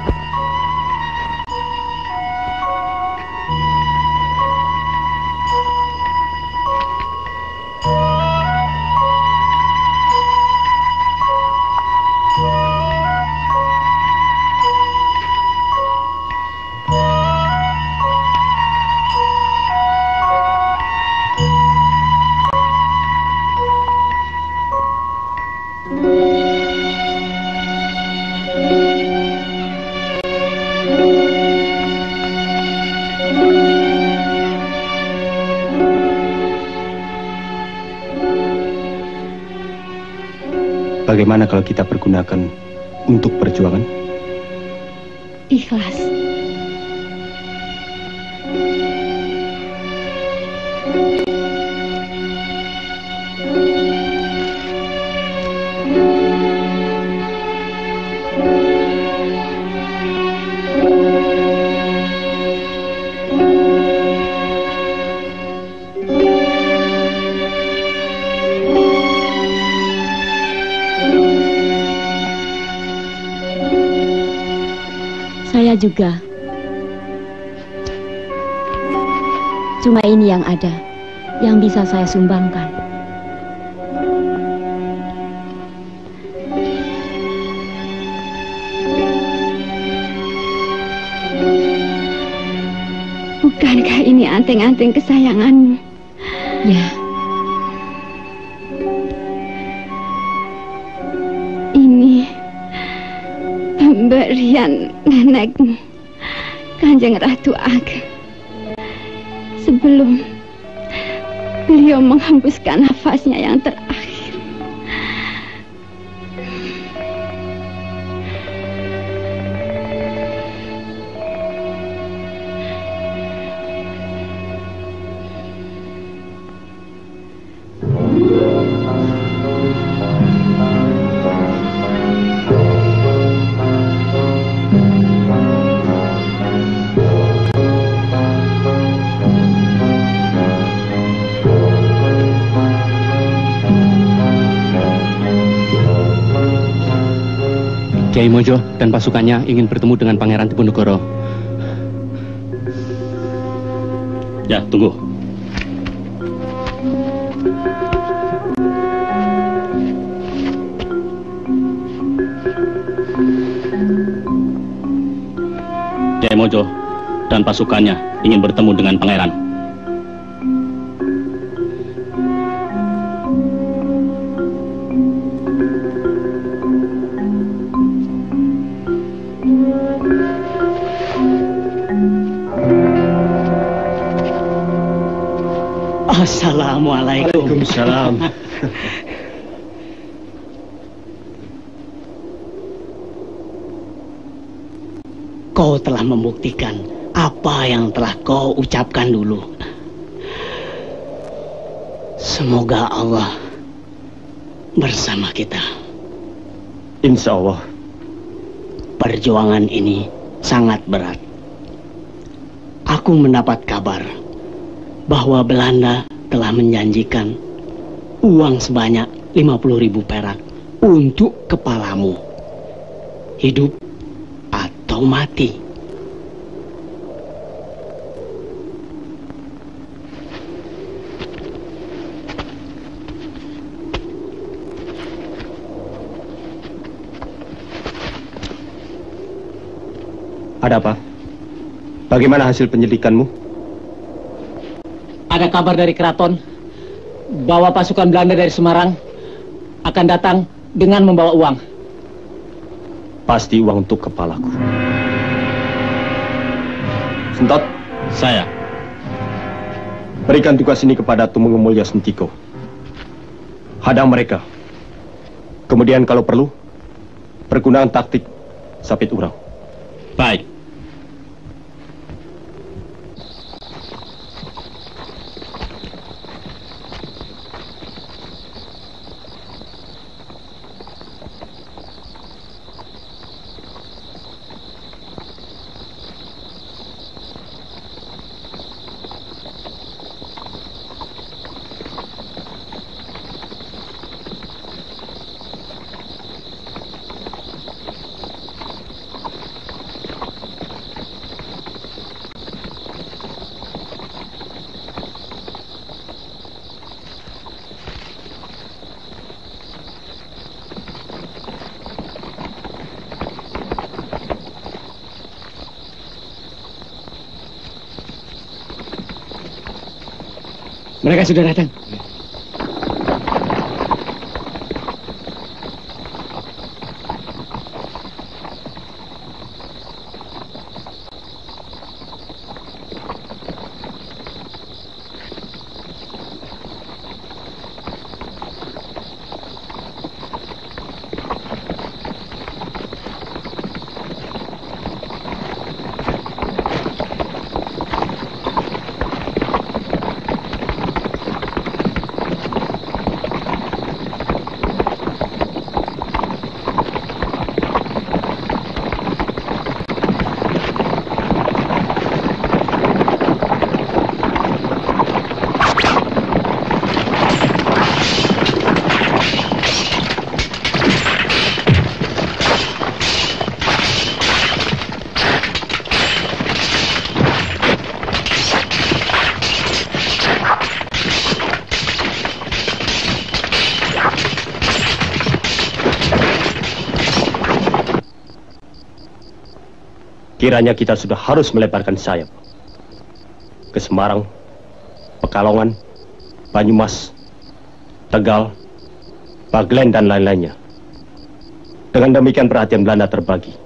Bagaimana kalau kita pergunakan untuk perjuangan? Ikhlas. Saya juga. Cuma ini yang ada, yang bisa saya sumbangkan. Bukankah ini anting-anting kesayanganmu? Ya. Ini pemberian nenekmu, Kanjeng Ratu Ageng, sebelum beliau menghembuskan nafasnya yang terakhir. Kiai Mojo dan pasukannya ingin bertemu dengan Pangeran Diponegoro. Ya, tunggu. Kiai Mojo dan pasukannya ingin bertemu dengan Pangeran. Assalamualaikum. Waalaikumsalam. Kau telah membuktikan apa yang telah kau ucapkan dulu. Semoga Allah bersama kita. Insya Allah. Perjuangan ini sangat berat. Aku mendapat kabar bahwa Belanda telah menjanjikan uang sebanyak lima puluh ribu perak untuk kepalamu. Hidup atau mati. Ada apa? Bagaimana hasil penyelidikanmu? Ada kabar dari keraton bahwa pasukan Belanda dari Semarang akan datang dengan membawa uang. Pasti uang untuk kepalaku. Sentot, saya. Berikan tugas ini kepada Tumenggung Mulya Sentiko. Hadang mereka. Kemudian kalau perlu, pergunakan taktik sapit urang. Baik. Mereka sudah datang. Kiranya kita sudah harus melebarkan sayap ke Semarang, Pekalongan, Banyumas, Tegal, Baglen, dan lain-lainnya. Dengan demikian perhatian Belanda terbagi.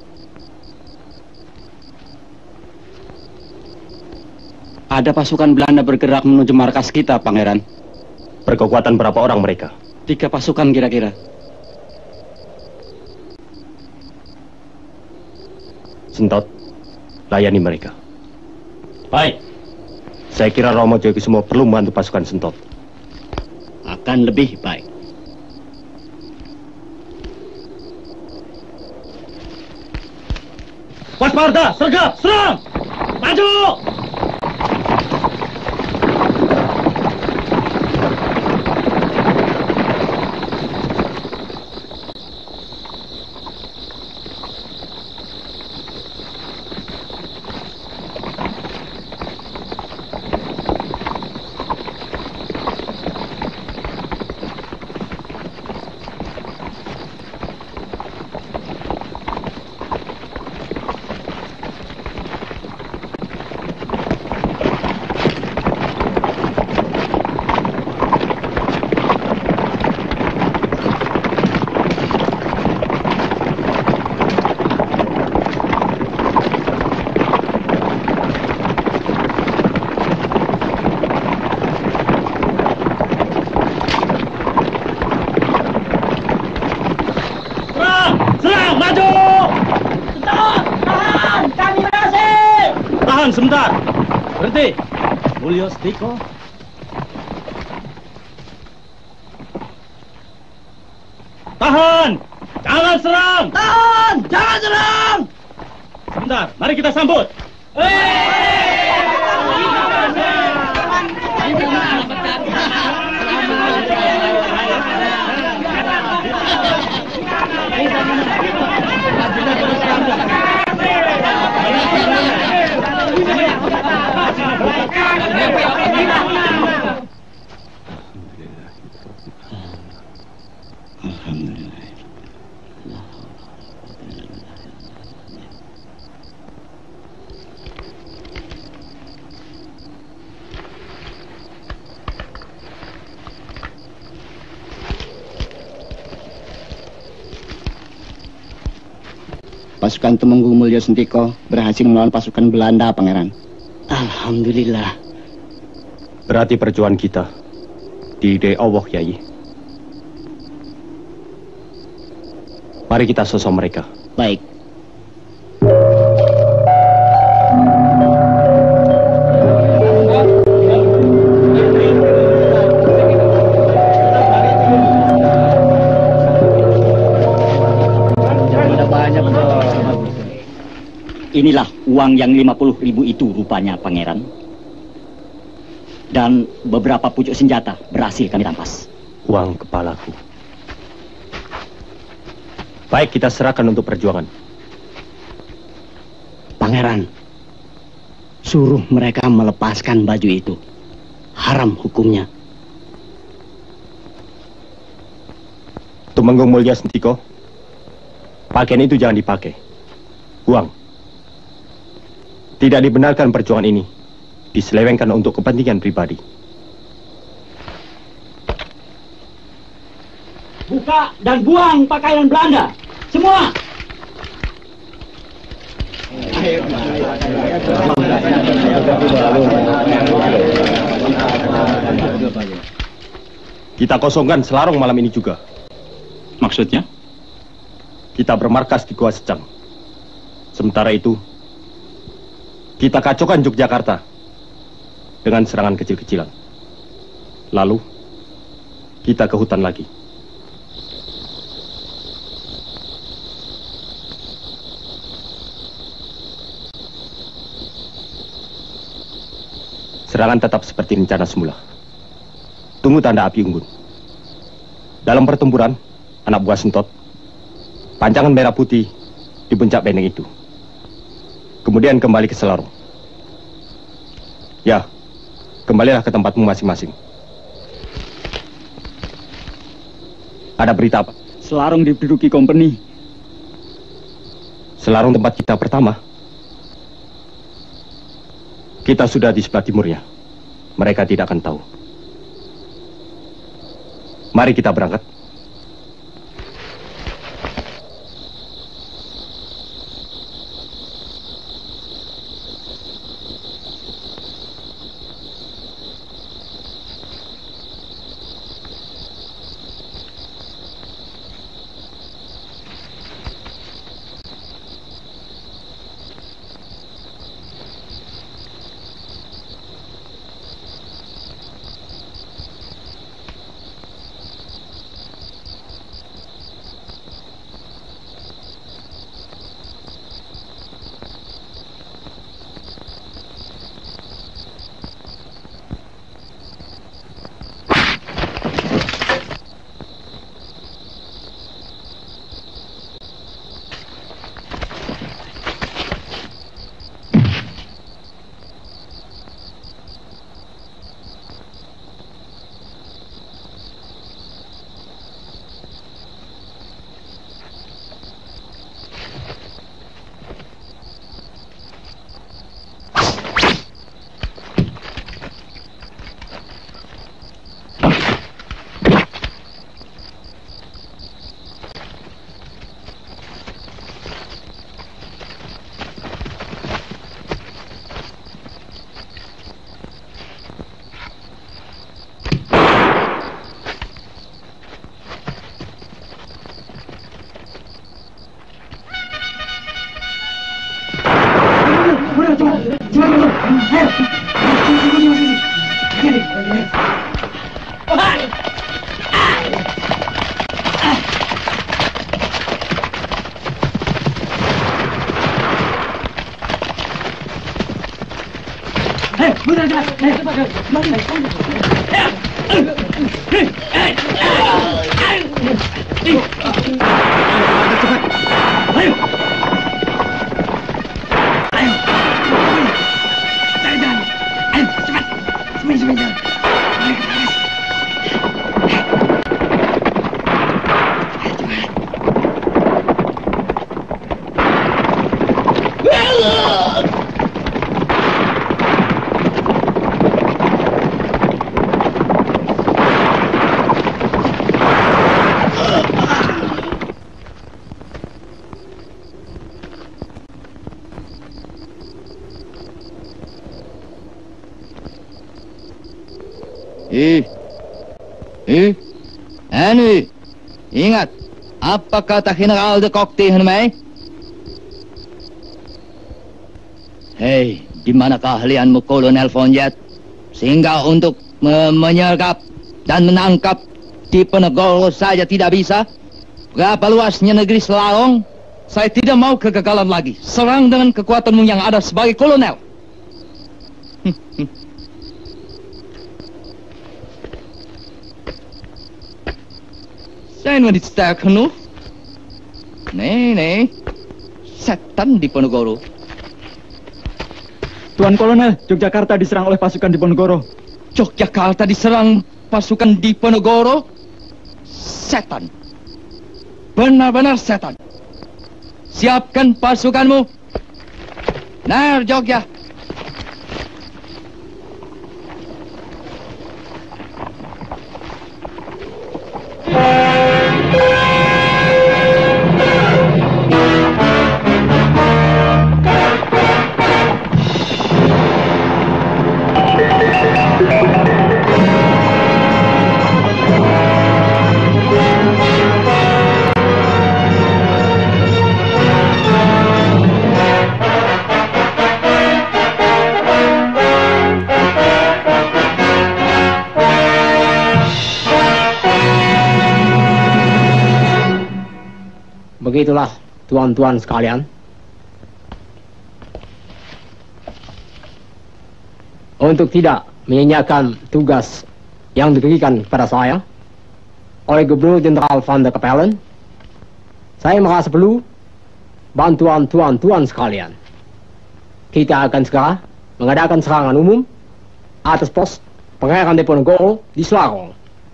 Ada pasukan Belanda bergerak menuju markas kita, Pangeran. Berkekuatan berapa orang mereka? Tiga pasukan kira-kira. Sentot, layani mereka. Baik. Saya kira Romo Joyokusumo perlu membantu pasukan Sentot. Akan lebih baik. Waspada, sergap, serang! Maju! Tahan sebentar. Berhenti. Mulyo Stiko. Tahan. Jangan serang. Tahan. Jangan serang. Sebentar. Mari kita sambut. Pasukan Tumenggung Mulyo Sentiko berhasil melawan pasukan Belanda, Pangeran. Alhamdulillah. Berarti perjuangan kita diridai Allah, Yai. Mari kita sosok mereka. Baik. Inilah uang yang lima puluh ribu itu rupanya, Pangeran. Dan beberapa pucuk senjata berhasil kami rampas. Uang kepalaku. Baik, kita serahkan untuk perjuangan. Pangeran, suruh mereka melepaskan baju itu. Haram hukumnya. Tumenggung Mulyo Sentiko, pakaian itu jangan dipakai. Uang. Tidak dibenarkan perjuangan ini diselewengkan untuk kepentingan pribadi. Buka dan buang pakaian Belanda. Semua. Kita kosongkan Selarong malam ini juga. Maksudnya? Kita bermarkas di Gua Secang. Sementara itu, kita kacaukan Yogyakarta dengan serangan kecil-kecilan. Lalu, kita ke hutan lagi. Serangan tetap seperti rencana semula. Tunggu tanda api unggun. Dalam pertempuran, anak buah Sentot, panjangan merah putih di puncak benteng itu. Kemudian kembali ke Selarong. Ya, kembalilah ke tempatmu masing-masing. Ada berita apa? Selarong diduduki kompeni. Selarong tempat kita pertama. Kita sudah di sebelah timurnya. Mereka tidak akan tahu. Mari kita berangkat. Eh, eh, anu, ingat, apa kata General de Kock tegen mij? Hei, di mana keahlianmu Kolonel Von Jet? Sehingga untuk me menyergap dan menangkap Diponegoro saja tidak bisa? Berapa luasnya negeri Selarong? Saya tidak mau kegagalan lagi. Serang dengan kekuatanmu yang ada sebagai kolonel. Zijn we niet sterk genoeg? Nee, nee. Setan Diponegoro. Tuan Kolonel, Yogyakarta diserang oleh pasukan Diponegoro. Yogyakarta diserang pasukan Diponegoro? Setan. Benar-benar setan. Siapkan pasukanmu. Nar Jogja. Begitulah, tuan-tuan sekalian. Untuk tidak menyanyiakan tugas yang diberikan kepada saya oleh Gubernur Jenderal Van der Capellen, saya merasa perlu bantuan tuan-tuan sekalian. Kita akan segera mengadakan serangan umum atas pos Pangeran Diponegoro di Selarong.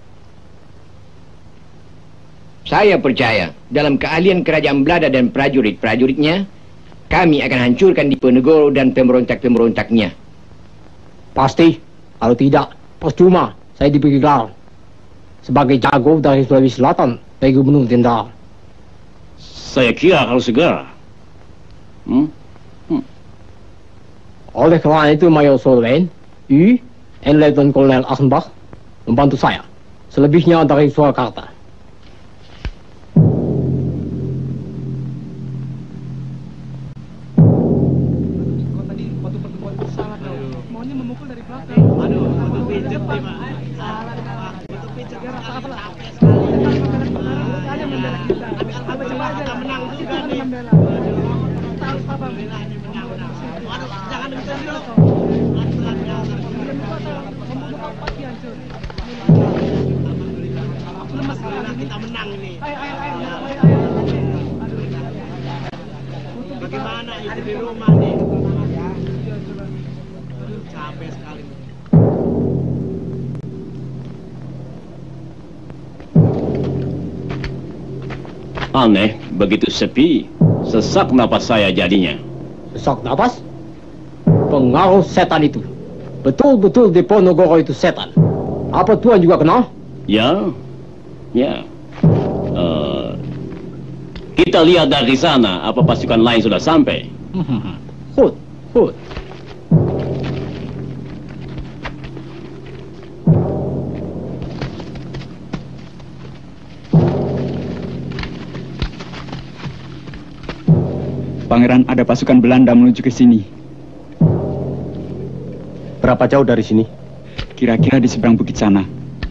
Saya percaya dalam keahlian kerajaan Belanda dan prajurit-prajuritnya, kami akan hancurkan Diponegoro dan pemberontak-pemberontaknya. Pasti, kalau tidak, percuma saya diberi gelar sebagai jago dari Sulawesi Selatan bagi Gubernur Jenderal. Saya kira harus segera. Hmm? Hmm. Oleh karena itu, Mayor Solveig, U, dan Lieutenant Kolonel Achenbach membantu saya. Selebihnya dari Surakarta. Kita menang ini. Bagaimana itu di rumah nih? Capek sekali. Aneh, begitu sepi, sesak napas saya jadinya. Sesak napas? Pengaruh setan itu. Betul-betul Diponegoro itu setan. Apa Tuan juga kenal? Ya, ya. Uh, kita lihat dari sana apa pasukan lain sudah sampai. Hut, hut. Pangeran, ada pasukan Belanda menuju ke sini. Berapa jauh dari sini? Kira-kira di seberang bukit sana.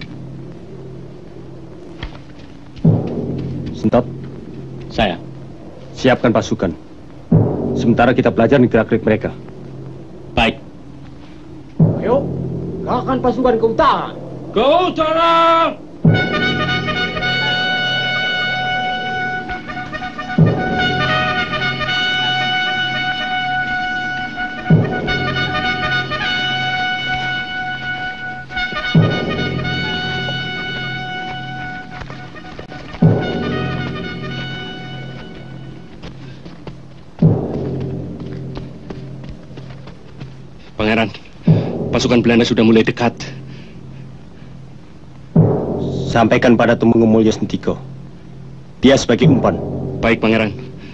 Sentop, saya. Siapkan pasukan. Sementara kita belajar nih gerak-gerik mereka. Baik. Ayo, Gerakan pasukan ke utara. Ke utara! Pangeran, pasukan Belanda sudah mulai dekat. Sampaikan pada Tumenggung Mulyo Sentiko. Dia sebagai umpan. Baik, Pangeran.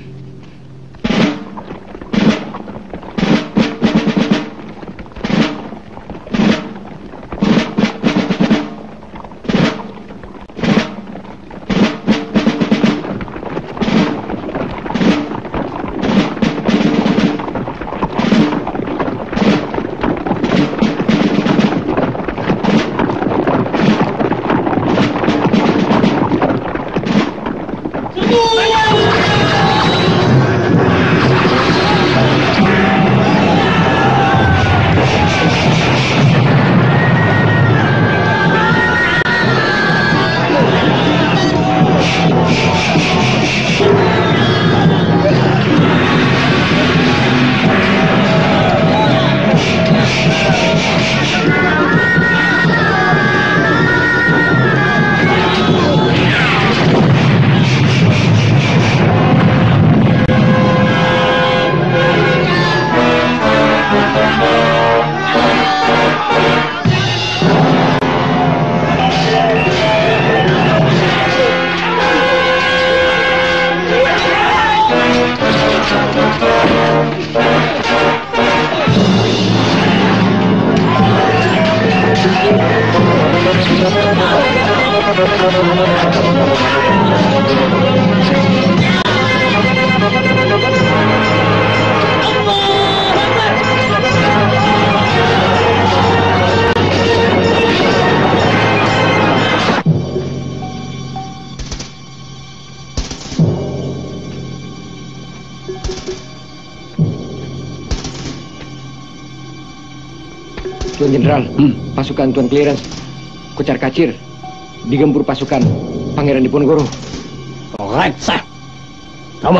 Tuan Jenderal, hmm. pasukan Tuan Clarence kocar kacir digempur pasukan Pangeran Diponegoro. Correct, sir. Kamu,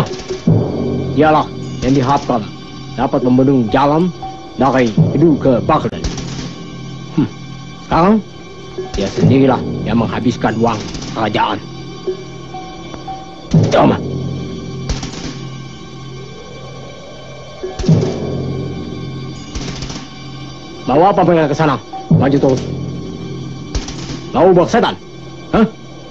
dialah yang diharapkan dapat membendung jalan dari Kedu ke Baghdad. Hmm. Sekarang, dia sendirilah yang menghabiskan uang kerajaan. Coba. Bawa apa mereka ke sana? Maju terus. Mau bawa setan? Hah?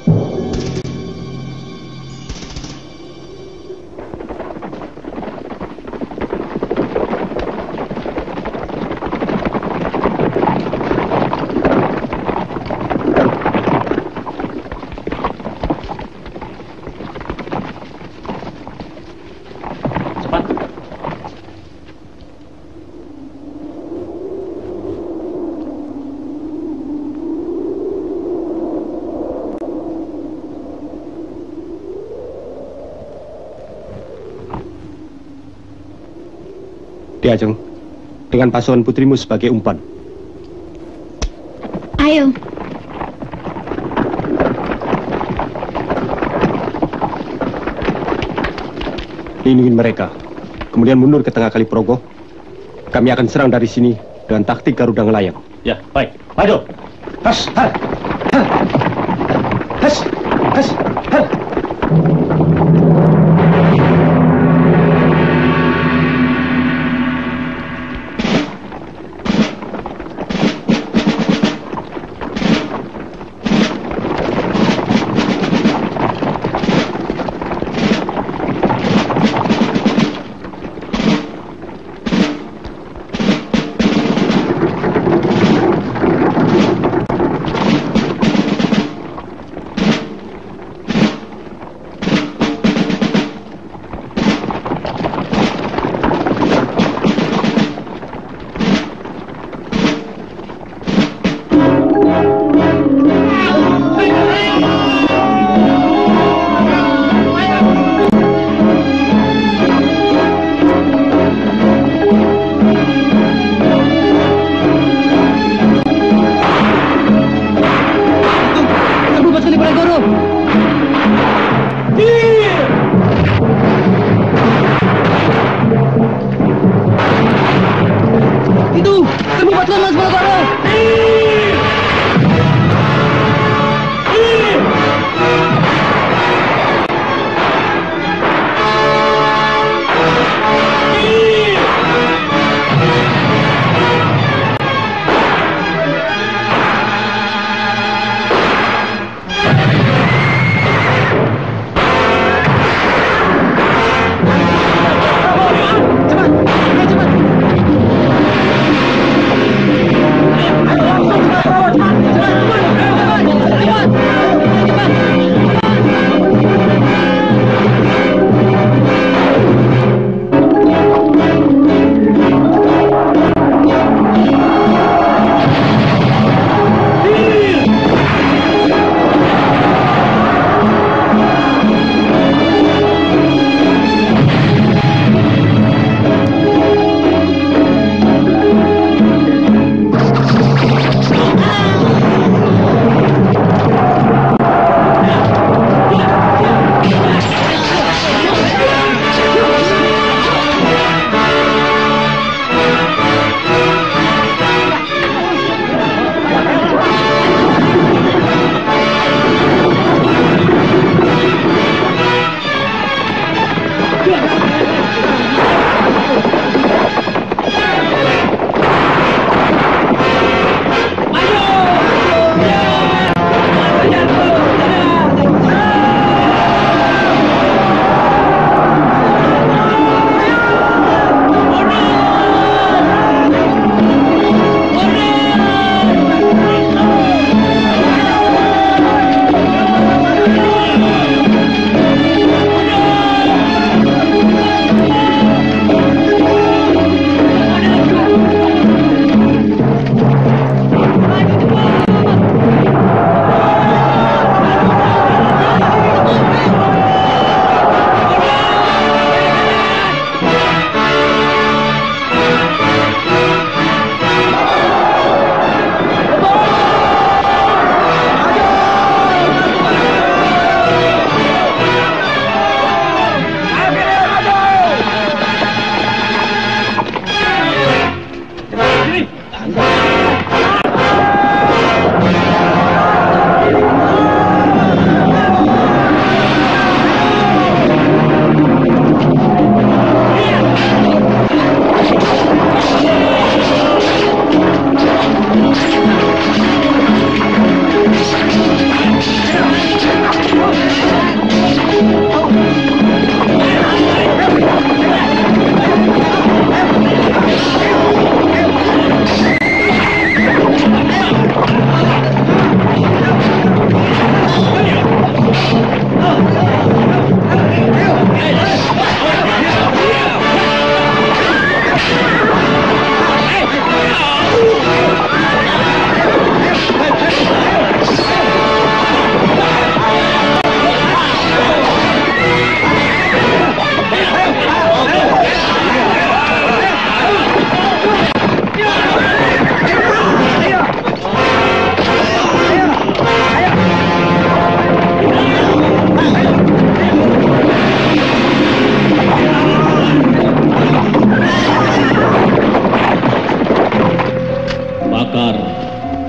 Diajeng, dengan pasukan putrimu sebagai umpan. Ayo. Lindungi mereka, kemudian mundur ke tengah Kali Progo. Kami akan serang dari sini dengan taktik Garuda Ngelayang. Ya, baik. Maju. Has, has, has, has, has.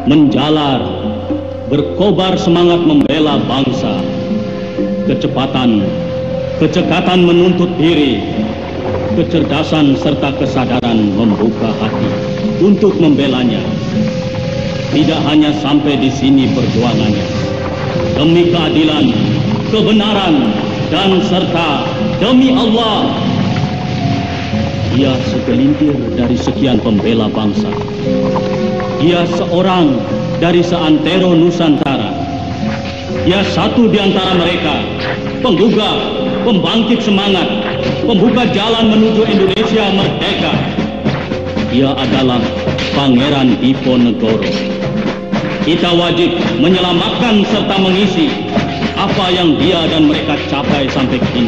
menjalar, berkobar semangat membela bangsa, kecepatan, kecekatan menuntut diri, kecerdasan serta kesadaran membuka hati untuk membelanya. Tidak hanya sampai di sini perjuangannya, demi keadilan, kebenaran, dan serta demi Allah. Dia segelintir dari sekian pembela bangsa. Dia seorang dari seantero Nusantara. Dia satu di antara mereka, penggugah, pembangkit semangat, pembuka jalan menuju Indonesia merdeka. Dia adalah Pangeran Diponegoro. Kita wajib menyelamatkan serta mengisi apa yang dia dan mereka capai sampai kini.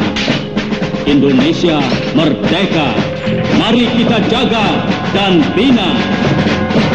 Indonesia merdeka. Mari kita jaga dan bina.